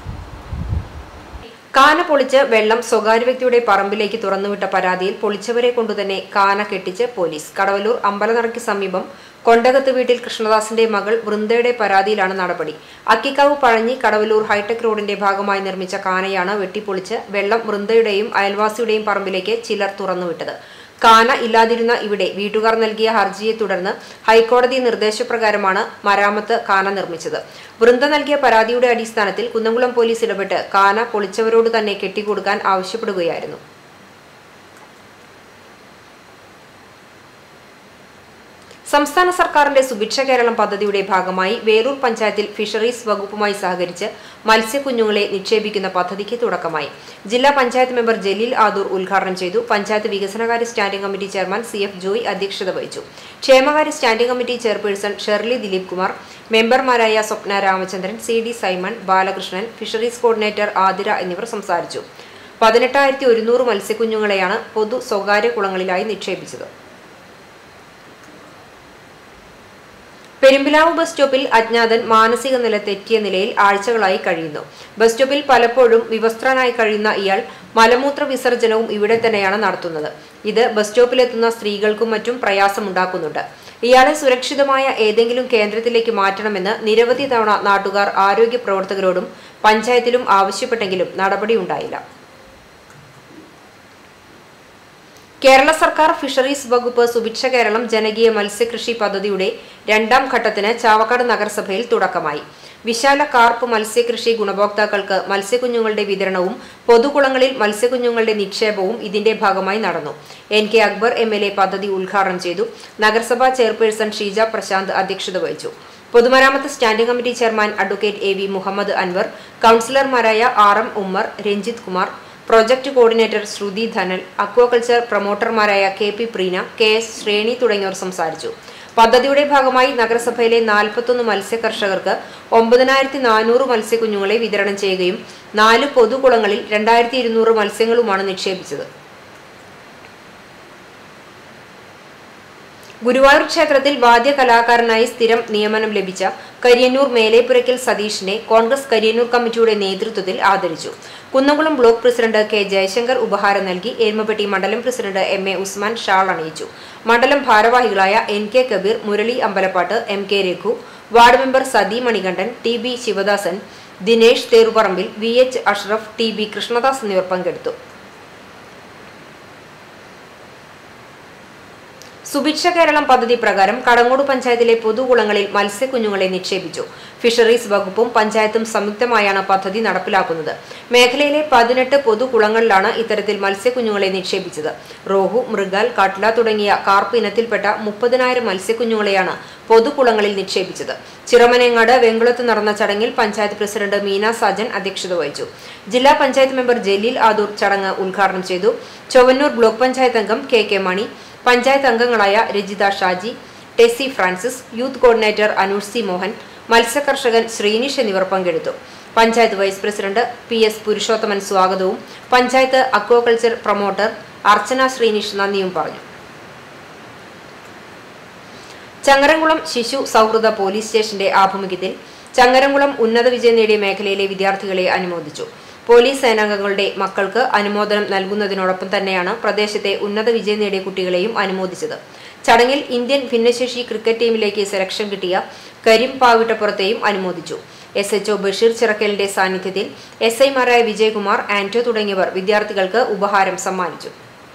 S1: കാന പൊളിച്ച് വെള്ളം സ്വകാര്യ വ്യക്തിയുടെ പറമ്പിലേക്ക് തുറന്നുവിട്ട പരാതിയിൽ പൊളിച്ചവരെ കൊണ്ടുതന്നെ കാന കെട്ടിച്ച് പോലീസ്. കടവല്ലൂർ അമ്പലനടയ്ക്ക് സമീപം കൊണ്ടകത്ത് വീട്ടിൽ കൃഷ്ണദാസിന്റെ മകൾ വൃന്ദയുടെ പരാതിയിലാണ് നടപടി. അക്കിക്കാവ് പഴഞ്ഞി കടവല്ലൂർ ഹൈടെക് റോഡിന്റെ ഭാഗമായി നിർമ്മിച്ച കാനയാണ് വെട്ടിപ്പൊളിച്ച് വെള്ളം വൃന്ദയുടെയും അയൽവാസിയുടെയും പറമ്പിലേക്ക് ചിലർ തുറന്നുവിട്ടത്. കാന ഇല്ലാതിരുന്ന ഇവിടെ വീട്ടുകാർ നൽകിയ ഹർജിയെ തുടർന്ന് ഹൈക്കോടതി നിർദ്ദേശപ്രകാരമാണ് മരാമത്ത് കാന നിർമ്മിച്ചത്. വൃന്ദ നൽകിയ പരാതിയുടെ അടിസ്ഥാനത്തിൽ കുന്നംകുളം പോലീസ് ഇടപെട്ട് കാന പൊളിച്ചവരോട് തന്നെ കെട്ടിക്കൊടുക്കാൻ ആവശ്യപ്പെടുകയായിരുന്നു. സംസ്ഥാന സർക്കാരിന്റെ സുഭിക്ഷ കേരളം പദ്ധതിയുടെ ഭാഗമായി വേലൂർ പഞ്ചായത്തിൽ ഫിഷറീസ് വകുപ്പുമായി സഹകരിച്ച് മത്സ്യക്കുഞ്ഞുങ്ങളെ നിക്ഷേപിക്കുന്ന പദ്ധതിക്ക് തുടക്കമായി. ജില്ലാ പഞ്ചായത്ത് മെമ്പർ ജലീൽ ആദൂർ ഉദ്ഘാടനം ചെയ്തു. പഞ്ചായത്ത് വികസനകാര്യ standing committee chairman CF Joy അധ്യക്ഷത വഹിച്ചു. ക്ഷേമകാര്യ standing committee chairperson Sherly Dileep Kumar, മെമ്പർമാരായ Swapna Ramachandran, CD Simon, Balakrishnan, fisheries coordinator Athira എന്നിവർ സംസാരിച്ചു. 18,100 മത്സ്യക്കുഞ്ഞുങ്ങളെയാണ് പൊതു സ്വകാര്യ കുളങ്ങളിലായി നിക്ഷേപിച്ചത്. പെരുമ്പിലാവ് ബസ് സ്റ്റോപ്പിൽ അജ്ഞാതൻ മാനസിക നില തെറ്റിയ നിലയിൽ ആഴ്ചകളായി കഴിയുന്നു. ബസ് സ്റ്റോപ്പിൽ പലപ്പോഴും വിവസ്ത്രനായി കഴിയുന്ന ഇയാൾ മലമൂത്ര വിസർജനവും ഇവിടെ തന്നെയാണ് നടത്തുന്നത്. ഇത് ബസ് സ്റ്റോപ്പിലെത്തുന്ന സ്ത്രീകൾക്കും മറ്റും പ്രയാസമുണ്ടാക്കുന്നുണ്ട്. ഇയാളെ സുരക്ഷിതമായ ഏതെങ്കിലും കേന്ദ്രത്തിലേക്ക് മാറ്റണമെന്ന് നിരവധി തവണ നാട്ടുകാർ ആരോഗ്യ പ്രവർത്തകരോടും പഞ്ചായത്തിലും ആവശ്യപ്പെട്ടെങ്കിലും നടപടിയുണ്ടായില്ല. കേരള സർക്കാർ ഫിഷറീസ് വകുപ്പ് സുഭിക്ഷ കേരളം ജനകീയ മത്സ്യകൃഷി പദ്ധതിയുടെ 2ാം ഘട്ടത്തിന് ചാവക്കാട് നഗരസഭയിൽ തുടക്കമായി. വിശാല കാർപ്പ് മത്സ്യകൃഷി ഗുണഭോക്താക്കൾക്ക് മത്സ്യക്കുഞ്ഞുങ്ങളുടെ വിതരണവും പൊതുകുളങ്ങളിൽ മത്സ്യക്കുഞ്ഞുങ്ങളുടെ നിക്ഷേപവും ഇതിന്റെ ഭാഗമായി നടന്നു. NK അക്ബർ MLA പദ്ധതി ഉദ്ഘാടനം ചെയ്തു. നഗരസഭാ ചെയർപേഴ്സൺ ഷീജ പ്രശാന്ത് അധ്യക്ഷത വഹിച്ചു. പൊതുമരാമത്ത് standing committee chairman advocate AV Muhammed Anwar, കൌൺസിലർമാരായ RM Ummer, Ranjith Kumar, project coordinator Sruthi Dhanal, aquaculture പ്രൊമോട്ടർമാരായ KP പ്രീന, KS ശ്രേണി തുടങ്ങിയവർ സംസാരിച്ചു. പദ്ധതിയുടെ ഭാഗമായി നഗരസഭയിലെ 41 മത്സ്യ കർഷകർക്ക് 9,400 മത്സ്യക്കുഞ്ഞുങ്ങളെ വിതരണം ചെയ്യുകയും 4 പൊതുകുളങ്ങളിൽ 2,200 മത്സ്യങ്ങളുമാണ് നിക്ഷേപിച്ചത്. ഗുരുവായൂർ ക്ഷേത്രത്തിൽ വാദ്യ കലാകാരനായി സ്ഥിരം നിയമനം ലഭിച്ച കരിയന്നൂർ മേലേപ്പുരയ്ക്കൽ സതീഷിനെ കോൺഗ്രസ് കരിയന്നൂർ കമ്മിറ്റിയുടെ നേതൃത്വത്തിൽ ആദരിച്ചു. Kunnamkulam block president K Jayashankar ഉപഹാരം നൽകി. എരുമപ്പെട്ടി മണ്ഡലം പ്രസിഡന്റ് MA ഉസ്മാൻ ഷാൾ അണിയിച്ചു. മണ്ഡലം ഭാരവാഹികളായ NK Kabeer, Murali Ambalapattu, MK Raghu, ward member Sathi Manikandan, TB Sivadasan, Dinesh Theruparambil, VH Ashraf, TB Krishnadas എന്നിവർ പങ്കെടുത്തു. സുഭിക്ഷ കേരളം പദ്ധതി പ്രകാരം കടങ്ങോട് പഞ്ചായത്തിലെ പൊതുകുളങ്ങളിൽ മത്സ്യക്കുഞ്ഞുങ്ങളെ നിക്ഷേപിച്ചു. ഫിഷറീസ് വകുപ്പും പഞ്ചായത്തും സംയുക്തമായാണ് പദ്ധതി നടപ്പിലാക്കുന്നത്. മേഖലയിലെ 18 പൊതുകുളങ്ങളിലാണ് ഇത്തരത്തിൽ മത്സ്യക്കുഞ്ഞുങ്ങളെ നിക്ഷേപിച്ചത്. റോഹു, മൃഗാൽ, കട്ല തുടങ്ങിയ കാർപ്പ് ഇനത്തിൽപ്പെട്ട 30,000 മത്സ്യക്കുഞ്ഞുങ്ങളെയാണ് പൊതുകുളങ്ങളിൽ നിക്ഷേപിച്ചത്. ചിറമനേങ്ങാട് വെങ്കുളത്ത് നടന്ന ചടങ്ങിൽ പഞ്ചായത്ത് പ്രസിഡന്റ് മീന സാജൻ അധ്യക്ഷത വഹിച്ചു. ജില്ലാ പഞ്ചായത്ത് മെമ്പർ ജലീൽ ആദൂർ ചടങ്ങ് ഉദ്ഘാടനം ചെയ്തു. ചൊവ്വന്നൂർ ബ്ലോക്ക് പഞ്ചായത്ത് അംഗം KK മണി, പഞ്ചായത്ത് അംഗങ്ങളായ Rajitha Shaji, Tessy Francis, youth coordinator Anoosh C Mohan, മത്സ്യകർഷകൻ ശ്രീനിഷ് എന്നിവർ പങ്കെടുത്തു. Panchayat vice president PS Purushothaman സ്വാഗതവും പഞ്ചായത്ത് അക്വാകൾച്ചർ പ്രൊമോട്ടർ അർച്ചന ശ്രീനിഷ് നന്ദിയും പറഞ്ഞു. ചങ്ങരംകുളം ശിശു സൗഹൃദ പോലീസ് സ്റ്റേഷന്റെ ആഭിമുഖ്യത്തിൽ ചങ്ങരംകുളം ഉന്നത വിജയം നേടിയ മേഖലയിലെ വിദ്യാർത്ഥികളെ അനുമോദിച്ചു. പോലീസ് സേനാംഗങ്ങളുടെ മക്കൾക്ക് അനുമോദനം നൽകുന്നതിനോടൊപ്പം തന്നെയാണ് പ്രദേശത്തെ ഉന്നത വിജയം നേടിയ കുട്ടികളെയും അനുമോദിച്ചത്. ചടങ്ങിൽ ഇന്ത്യൻ ഭിന്നശേഷി ക്രിക്കറ്റ് ടീമിലേക്ക് സെലക്ഷൻ കിട്ടിയ കരീം പാവിട്ടപ്പുറത്തെയും അനുമോദിച്ചു. SHO ബഷീർ ചിറക്കലിന്റെ സാന്നിധ്യത്തിൽ SIമാരായ വിജയകുമാർ, ആന്റോ തുടങ്ങിയവർ വിദ്യാർത്ഥികൾക്ക് ഉപഹാരം സമ്മാനിച്ചു.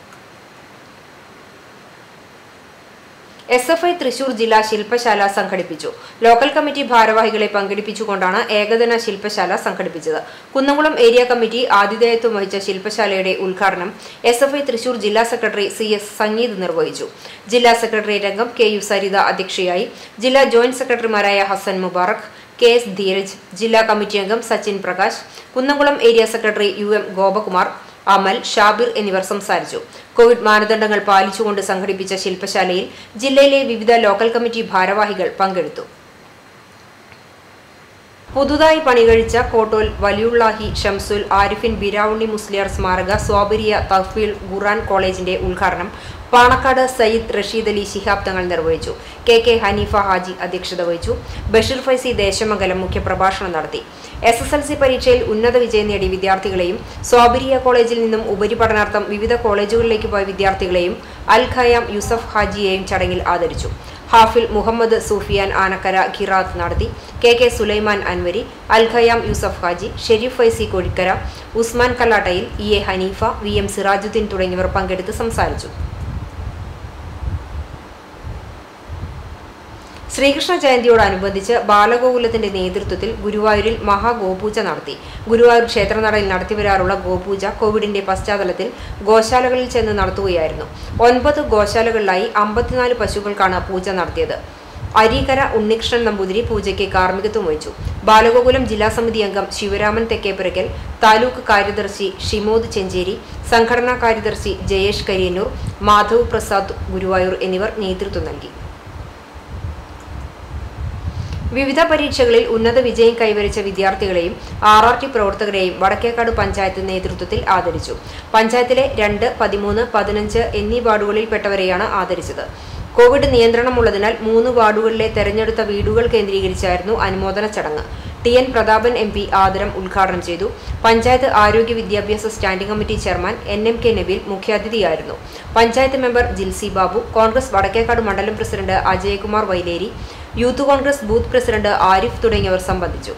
S1: SFI തൃശൂർ ജില്ലാ ശില്പശാല സംഘടിപ്പിച്ചു. ലോക്കൽ കമ്മിറ്റി ഭാരവാഹികളെ പങ്കെടുപ്പിച്ചുകൊണ്ടാണ് ഏകദിന ശില്പശാല സംഘടിപ്പിച്ചത്. കുന്നംകുളം ഏരിയ കമ്മിറ്റി ആതിഥേയത്വം വഹിച്ച ശില്പശാലയുടെ ഉദ്ഘാടനം SFI തൃശൂർ ജില്ലാ സെക്രട്ടറി CS സംഗീത് നിർവഹിച്ചു. ജില്ലാ സെക്രട്ടേറിയറ്റ് അംഗം KU സരിത അധ്യക്ഷയായി. ജില്ലാ ജോയിന്റ് സെക്രട്ടറിമാരായ ഹസൻ മുബാറക്, KS ധീരജ്, ജില്ലാ കമ്മിറ്റി അംഗം Sachin Prakash, Kunnamkulam area secretary UM Gopakumar, Amal, Shabir എന്നിവർ സംസാരിച്ചു. കോവിഡ് മാനദണ്ഡങ്ങൾ പാലിച്ചുകൊണ്ട് സംഘടിപ്പിച്ച ശില്പശാലയിൽ ജില്ലയിലെ വിവിധ ലോക്കൽ കമ്മിറ്റി ഭാരവാഹികൾ പങ്കെടുത്തു. പുതുതായി പണികഴിച്ച കോട്ടോൽ വലിയുള്ളാഹി ഷംസുൽ ആരിഫിൻ ബിരാവുണ്ണി മുസ്ലിയാർ സ്മാരക സ്വാബിരിയ തഹ്ഫീൽ ഖുർആൻ കോളേജിന്റെ ഉദ്ഘാടനം പാണക്കാട് സയ്യിദ് റഷീദ് അലി ശിഹാബ് തങ്ങൾ നിർവഹിച്ചു. KK ഹനീഫ ഹാജി അധ്യക്ഷത വഹിച്ചു. ബഷീർ ഫൈസി ദേശമംഗലം മുഖ്യപ്രഭാഷണം നടത്തി. SSLC പരീക്ഷയിൽ ഉന്നത വിജയം നേടിയ വിദ്യാർത്ഥികളെയും സ്വാബിരിയ കോളേജിൽ നിന്നും ഉപരിപഠനാർത്ഥം വിവിധ കോളേജുകളിലേക്ക് പോയ വിദ്യാർത്ഥികളെയും അൽ ഖയാം യൂസഫ് ഹാജിയെയും ചടങ്ങിൽ ആദരിച്ചു. ഹാഫിൽ മുഹമ്മദ് സൂഫിയാൻ ആനക്കര ഖിറാത്ത് നടത്തി. KK സുലൈമാൻ അൻവരി, അൽ ഖയാം യൂസഫ് ഹാജി, ഷെരീഫ് ഫൈസി കോഴിക്കര, ഉസ്മാൻ കല്ലാട്ടയിൽ, EA ഹനീഫ, VM സിറാജുദ്ദീൻ തുടങ്ങിയവർ പങ്കെടുത്ത് സംസാരിച്ചു. ശ്രീകൃഷ്ണ ജയന്തിയോടനുബന്ധിച്ച് ബാലഗോകുലത്തിന്റെ നേതൃത്വത്തിൽ ഗുരുവായൂരിൽ മഹാഗോപൂജ നടത്തി. ഗുരുവായൂർ ക്ഷേത്രനടയിൽ നടത്തിവരാറുള്ള ഗോപൂജ കോവിഡിന്റെ പശ്ചാത്തലത്തിൽ ഗോശാലകളിൽ ചെന്ന് നടത്തുകയായിരുന്നു. 9 ഗോശാലകളിലായി 54 പശുക്കൾക്കാണ് പൂജ നടത്തിയത്. അരീക്കര ഉണ്ണികൃഷ്ണൻ നമ്പൂതിരി പൂജയ്ക്ക് കാർമ്മികത്വം വഹിച്ചു. ബാലഗോകുലം ജില്ലാ സമിതി അംഗം ശിവരാമൻ തെക്കേപ്പുരയ്ക്കൽ, താലൂക്ക് കാര്യദർശി ഷിമോദ് ചെഞ്ചേരി, സംഘടനാ കാര്യദർശി ജയേഷ് കരിയന്നൂർ, മാധവ് പ്രസാദ് ഗുരുവായൂർ എന്നിവർ നേതൃത്വം നൽകി. വിവിധ പരീക്ഷകളിൽ ഉന്നത വിജയം കൈവരിച്ച വിദ്യാർത്ഥികളെയും RRT പ്രവർത്തകരെയും വടക്കേക്കാട് പഞ്ചായത്ത് നേതൃത്വത്തിൽ ആദരിച്ചു. പഞ്ചായത്തിലെ 2, 13, 15 എന്നീ വാർഡുകളിൽപ്പെട്ടവരെയാണ് ആദരിച്ചത്. കോവിഡ് നിയന്ത്രണമുള്ളതിനാൽ 3 വാർഡുകളിലെ തെരഞ്ഞെടുത്ത വീടുകൾ കേന്ദ്രീകരിച്ചായിരുന്നു അനുമോദന ചടങ്ങ്. TN പ്രതാപൻ MP ആദരം ഉദ്ഘാടനം ചെയ്തു. പഞ്ചായത്ത് ആരോഗ്യ വിദ്യാഭ്യാസ standing committee chairman NMK Nabeel മുഖ്യാതിഥിയായിരുന്നു. പഞ്ചായത്ത് മെമ്പർ ജിൽസി ബാബു, കോൺഗ്രസ് വടക്കേക്കാട് മണ്ഡലം president Ajayakumar Vyleri, youth Congress booth president Arif തുടങ്ങിയവർ സംബന്ധിച്ചു.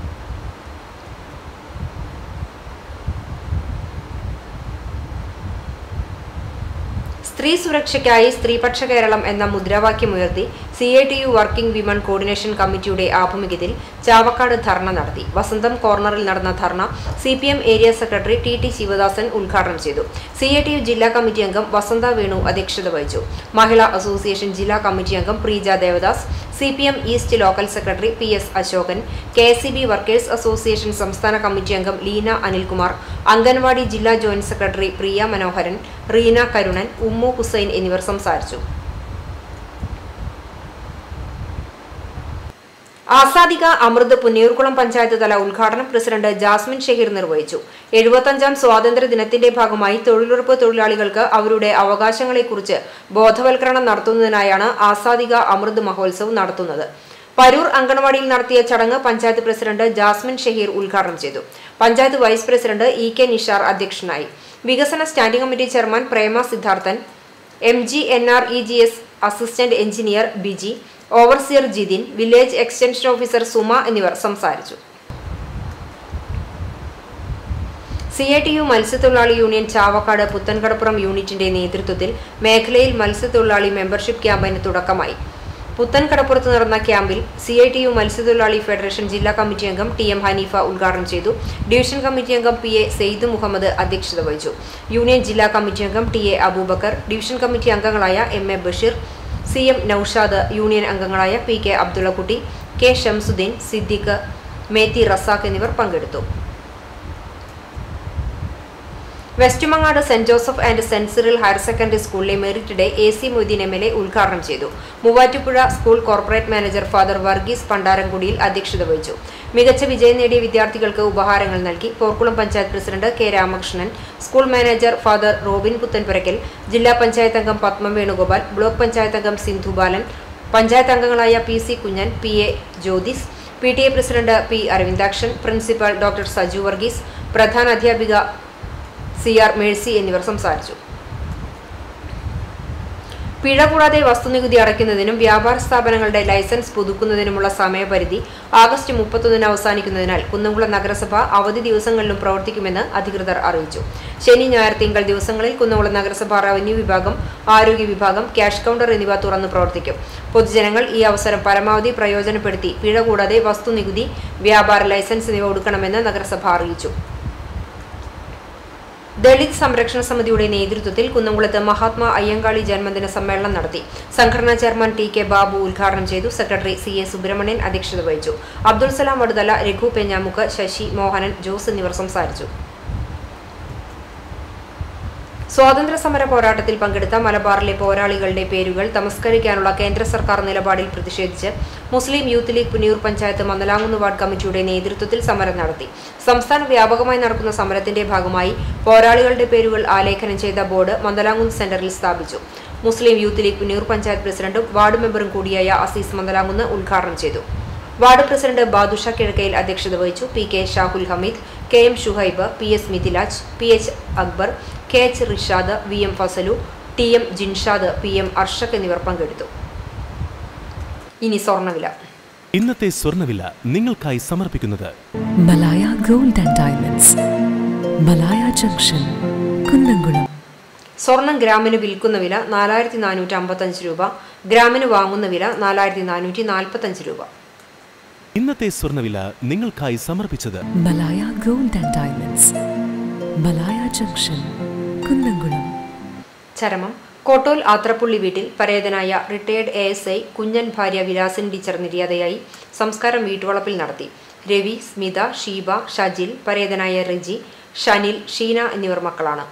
S1: സ്ത്രീ സുരക്ഷയ്ക്കായി സ്ത്രീപക്ഷ കേരളം എന്ന മുദ്രാവാക്യമുയർത്തി CITU വർക്കിംഗ് വിമൺ കോർഡിനേഷൻ കമ്മിറ്റിയുടെ ആഭിമുഖ്യത്തിൽ ചാവക്കാട് ധർണ നടത്തി. വസന്തം കോർണറിൽ നടന്ന dharna CPM area secretary TT Sivadasan ഉദ്ഘാടനം ചെയ്തു. CITU ജില്ലാ കമ്മിറ്റി അംഗം വസന്ത വേണു അധ്യക്ഷത വഹിച്ചു. മഹിളാ അസോസിയേഷൻ ജില്ലാ കമ്മിറ്റി അംഗം Preeja Devadas, CPM east local secretary PS Ashokan, KSCB workers association സംസ്ഥാന കമ്മിറ്റി അംഗം ലീന അനിൽകുമാർ, അംഗൻവാടി ജില്ലാ ജോയിന്റ് സെക്രട്ടറി പ്രിയ മനോഹരൻ, റീന കരുണൻ, ഉമ്മു ഹുസൈൻ എന്നിവർ സംസാരിച്ചു. ആസാദിക അമൃത് പുന്നയൂർകുളം പഞ്ചായത്ത് തല ഉദ്ഘാടനം പ്രസിഡന്റ് ജാസ്മിൻ ഷഹീർ നിർവഹിച്ചു. 75ാം സ്വാതന്ത്ര്യ ദിനത്തിന്റെ ഭാഗമായി തൊഴിലുറപ്പ് തൊഴിലാളികൾക്ക് അവരുടെ അവകാശങ്ങളെക്കുറിച്ച് ബോധവൽക്കരണം നടത്തുന്നതിനായാണ് ആസാദിക അമൃത് മഹോത്സവ് നടത്തുന്നത്. പരൂർ അങ്കണവാടിയിൽ നടത്തിയ ചടങ്ങ് പഞ്ചായത്ത് പ്രസിഡന്റ് ജാസ്മിൻ ഷഹീർ ഉദ്ഘാടനം ചെയ്തു. Panchayat vice president EK Nishar അധ്യക്ഷനായി. വികസന standing committee chairman Prema Sidharthan, MGNREGS assistant engineer Biji, overseer Jithin, village extension officer Suma എന്നിവർ സംസാരിച്ചു. CITU മത്സ്യത്തൊഴിലാളി യൂണിയൻ ചാവക്കാട് പുത്തൻകടപ്പുറം യൂണിറ്റിന്റെ നേതൃത്വത്തിൽ മേഖലയിൽ മത്സ്യത്തൊഴിലാളി മെമ്പർഷിപ്പ് ക്യാമ്പയിന് തുടക്കമായി. പുത്തൻകടപ്പുറത്ത് നടന്ന ക്യാമ്പിൽ CITU മത്സ്യത്തൊഴിലാളി ഫെഡറേഷൻ ജില്ലാ കമ്മിറ്റി അംഗം TM ഹനീഫ ഉദ്ഘാടനം ചെയ്തു. ഡിവിഷൻ കമ്മിറ്റി അംഗം PA സെയ്ദ് മുഹമ്മദ് അധ്യക്ഷത വഹിച്ചു. യൂണിയൻ ജില്ലാ കമ്മിറ്റി അംഗം TA അബൂബക്കർ, ഡിവിഷൻ കമ്മിറ്റി അംഗങ്ങളായ MA Basheer, CM Noushad, union അംഗങ്ങളായ PK അബ്ദുള്ളക്കുട്ടി, K ഷംസുദ്ദീൻ, സിദ്ദീഖ്, മേത്തി റസാഖ് എന്നിവർ പങ്കെടുത്തു. Westmangad saint Joseph and saint Cyril higher secondary സ്കൂളിലെ merit day AC Moideen MLA ഉദ്ഘാടനം ചെയ്തു. Muvattupuzha school corporate manager father Varghese Pandaramkudiyil അധ്യക്ഷത വഹിച്ചു. മികച്ച വിജയം നേടിയ വിദ്യാർത്ഥികൾക്ക് ഉപഹാരങ്ങൾ നൽകി. Porkulam panchayat president K Ramakrishnan, school manager father Robin Puthanpurakkal, ജില്ലാ പഞ്ചായത്ത് അംഗം പത്മം വേണുഗോപാൽ, ബ്ലോക്ക് പഞ്ചായത്ത് അംഗം സിന്ധു ബാലൻ, പഞ്ചായത്ത് അംഗങ്ങളായ PC Kunjan, PA Jyothis, PTA president P Aravindakshan, principal doctor Saju Varghese, പ്രധാന അധ്യാപിക CR മേഴ്സി എന്നിവർ സംസാരിച്ചു. പിഴ കൂടാതെ വസ്തുനികുതി അടയ്ക്കുന്നതിനും വ്യാപാര സ്ഥാപനങ്ങളുടെ ലൈസൻസ് പുതുക്കുന്നതിനുമുള്ള സമയപരിധി ആഗസ്റ്റ് 31 അവസാനിക്കുന്നതിനാൽ കുന്നംകുളം നഗരസഭ അവധി ദിവസങ്ങളിലും പ്രവർത്തിക്കുമെന്ന് അധികൃതർ അറിയിച്ചു. ശനി, ഞായർ, തിങ്കൾ ദിവസങ്ങളിൽ കുന്നംകുളം നഗരസഭ റവന്യൂ വിഭാഗം, ആരോഗ്യ വിഭാഗം, ക്യാഷ് കൗണ്ടർ എന്നിവ തുറന്നു പ്രവർത്തിക്കും. പൊതുജനങ്ങൾ ഈ അവസരം പരമാവധി പ്രയോജനപ്പെടുത്തി പിഴ കൂടാതെ വസ്തുനികുതി, വ്യാപാര ലൈസൻസ് എന്നിവ കൊടുക്കണമെന്ന് നഗരസഭ അറിയിച്ചു. ദളിത് സംരക്ഷണ സമിതിയുടെ നേതൃത്വത്തിൽ കുന്നംകുളത്ത് മഹാത്മാ അയ്യങ്കാളി ജന്മദിന സമ്മേളനം നടത്തി. സംഘടനാ ചെയർമാൻ ടി കെ ബാബു ഉദ്ഘാടനം ചെയ്തു. സെക്രട്ടറി സി എ സുബ്രഹ്മണ്യൻ അധ്യക്ഷത വഹിച്ചു. അബ്ദുൾ സലാം വടുതല, രഘു പെഞ്ഞാമുക്ക്, ശശി, മോഹനൻ, ജോസ് എന്നിവർ സംസാരിച്ചു. സ്വാതന്ത്ര്യ സമര പോരാട്ടത്തിൽ പങ്കെടുത്ത മലബാറിലെ പോരാളികളുടെ പേരുകൾ തമസ്കരിക്കാനുള്ള കേന്ദ്ര സർക്കാർ നിലപാടിൽ പ്രതിഷേധിച്ച് Muslim Youth League Punniyur panchayat Mannalamkunnu ward കമ്മിറ്റിയുടെ നേതൃത്വത്തിൽ സമരം നടത്തി. സംസ്ഥാന വ്യാപകമായി നടക്കുന്ന സമരത്തിന്റെ ഭാഗമായി പോരാളികളുടെ പേരുകൾ ആലേഖനം ചെയ്ത ബോർഡ് മന്നലാംകുന്ന് സെന്ററിൽ സ്ഥാപിച്ചു. Muslim Youth League Punniyur panchayat പ്രസിഡന്റും വാർഡ് മെമ്പറും കൂടിയായ അസീസ് മന്നലാംകുന്ന് ഉദ്ഘാടനം ചെയ്തു. വാർഡ് പ്രസിഡന്റ് ബാദുഷ കിഴക്കയിൽ അധ്യക്ഷത വഹിച്ചു. P K Shahul Hameed, K M Shuhaib, P S Mithilaj, P H Akbar, K H Rishad, V M Fasalu, T M Jinshad, P M Arshak എന്നിവർ പങ്കെടുത്തു. ഇനി സ്വർണ്ണവില.
S7: ഇന്നത്തെ സ്വർണ്ണവില നിങ്ങൾക്കായി സമർപ്പിക്കുന്നത്
S8: Malaya gold and diamonds, Malaya junction, Kunnamkulam.
S1: സ്വർണം ഗ്രാമിന് വിൽക്കുന്ന വില 4455 രൂപ, ഗ്രാമിന് വാങ്ങുന്ന വില 4445 രൂപ.
S7: ഇന്നത്തെ സ്വർണ്ണവില നിങ്ങൾക്കായി സമർപ്പിച്ചത്
S8: Malaya gold and diamonds, Malaya junction, Kunnamkulam.
S1: ചരമം. കോട്ടോൽ ആത്രപ്പുള്ളി വീട്ടിൽ പരേതനായ റിട്ടയർഡ് ASI കുഞ്ഞൻ ഭാര്യ വിലാസിൻ ടീച്ചർ നിര്യാതയായി. സംസ്കാരം വീട്ടുവളപ്പിൽ നടത്തി. രവി, സ്മിത, ഷീബ, ഷജിൽ, പരേതനായ റെജി, ഷനിൽ, ഷീന എന്നിവർ മക്കളാണ്.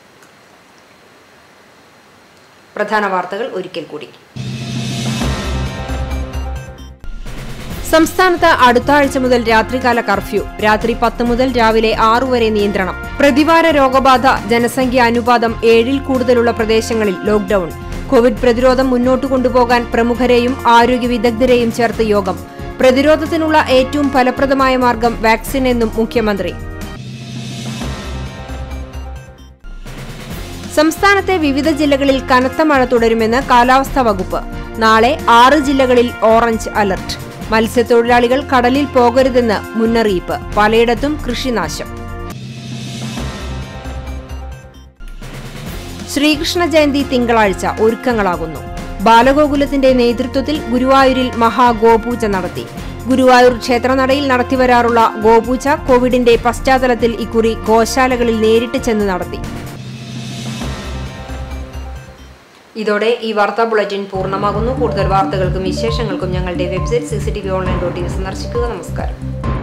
S1: പ്രധാന വാർത്തകൾ ഒരിക്കൽ കൂടി. സംസ്ഥാനത്ത് അടുത്ത ആഴ്ച മുതൽ രാത്രികാല കർഫ്യൂ. രാത്രി 10 മുതൽ രാവിലെ 6 വരെ നിയന്ത്രണം. പ്രതിവാര രോഗബാധ ജനസംഖ്യ അനുപാതം 7-ൽ കൂടുതലുള്ള പ്രദേശങ്ങളിൽ ലോക്ഡൌൺ. കോവിഡ് പ്രതിരോധം മുന്നോട്ട് കൊണ്ടുപോകാൻ പ്രമുഖരെയും ആരോഗ്യ വിദഗ്ധരെയും ചേർത്ത് യോഗം. പ്രതിരോധത്തിനുള്ള ഏറ്റവും ഫലപ്രദമായ മാർഗം വാക്സിൻ എന്നും മുഖ്യമന്ത്രി. സംസ്ഥാനത്തെ വിവിധ ജില്ലകളിൽ കനത്ത മഴ തുടരുമെന്ന് കാലാവസ്ഥാ വകുപ്പ്. നാളെ 6 ജില്ലകളിൽ ഓറഞ്ച് അലർട്ട്. മത്സ്യത്തൊഴിലാളികൾ കടലിൽ പോകരുതെന്ന് മുന്നറിയിപ്പ്. പലയിടത്തും കൃഷിനാശം. ശ്രീകൃഷ്ണ ജയന്തി തിങ്കളാഴ്ച ഒരുക്കങ്ങളാകുന്നു. ബാലഗോകുലത്തിന്റെ നേതൃത്വത്തിൽ ഗുരുവായൂരിൽ മഹാഗോപൂജ നടത്തി. ഗുരുവായൂർ ക്ഷേത്രനടയിൽ നടത്തിവരാറുള്ള ഗോപൂജ കോവിഡിന്റെ പശ്ചാത്തലത്തിൽ ഇക്കുറി ഗോശാലകളിൽ നേരിട്ട് ചെന്ന് നടത്തി. ഇതോടെ ഈ വാർത്താ ബുള്ളറ്റിൻ പൂർണ്ണമാകുന്നു. കൂടുതൽ വാർത്തകൾക്കും വിശേഷങ്ങൾക്കും ഞങ്ങളുടെ വെബ്സൈറ്റ് cctvonline.in സന്ദർശിക്കുക. നമസ്കാരം.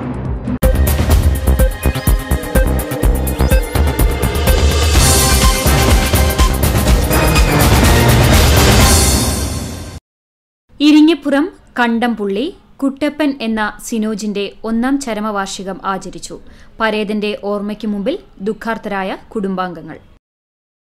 S9: ഇരിങ്ങപ്പുറം കണ്ടംപുള്ളി കുട്ടപ്പൻ എന്ന സിനോജിന്റെ 1ാം ചരമവാർഷികം ആചരിച്ചു. പരേതന്റെ ഓർമ്മയ്ക്ക് മുമ്പിൽ ദുഃഖാർത്തരായ കുടുംബാംഗങ്ങൾ.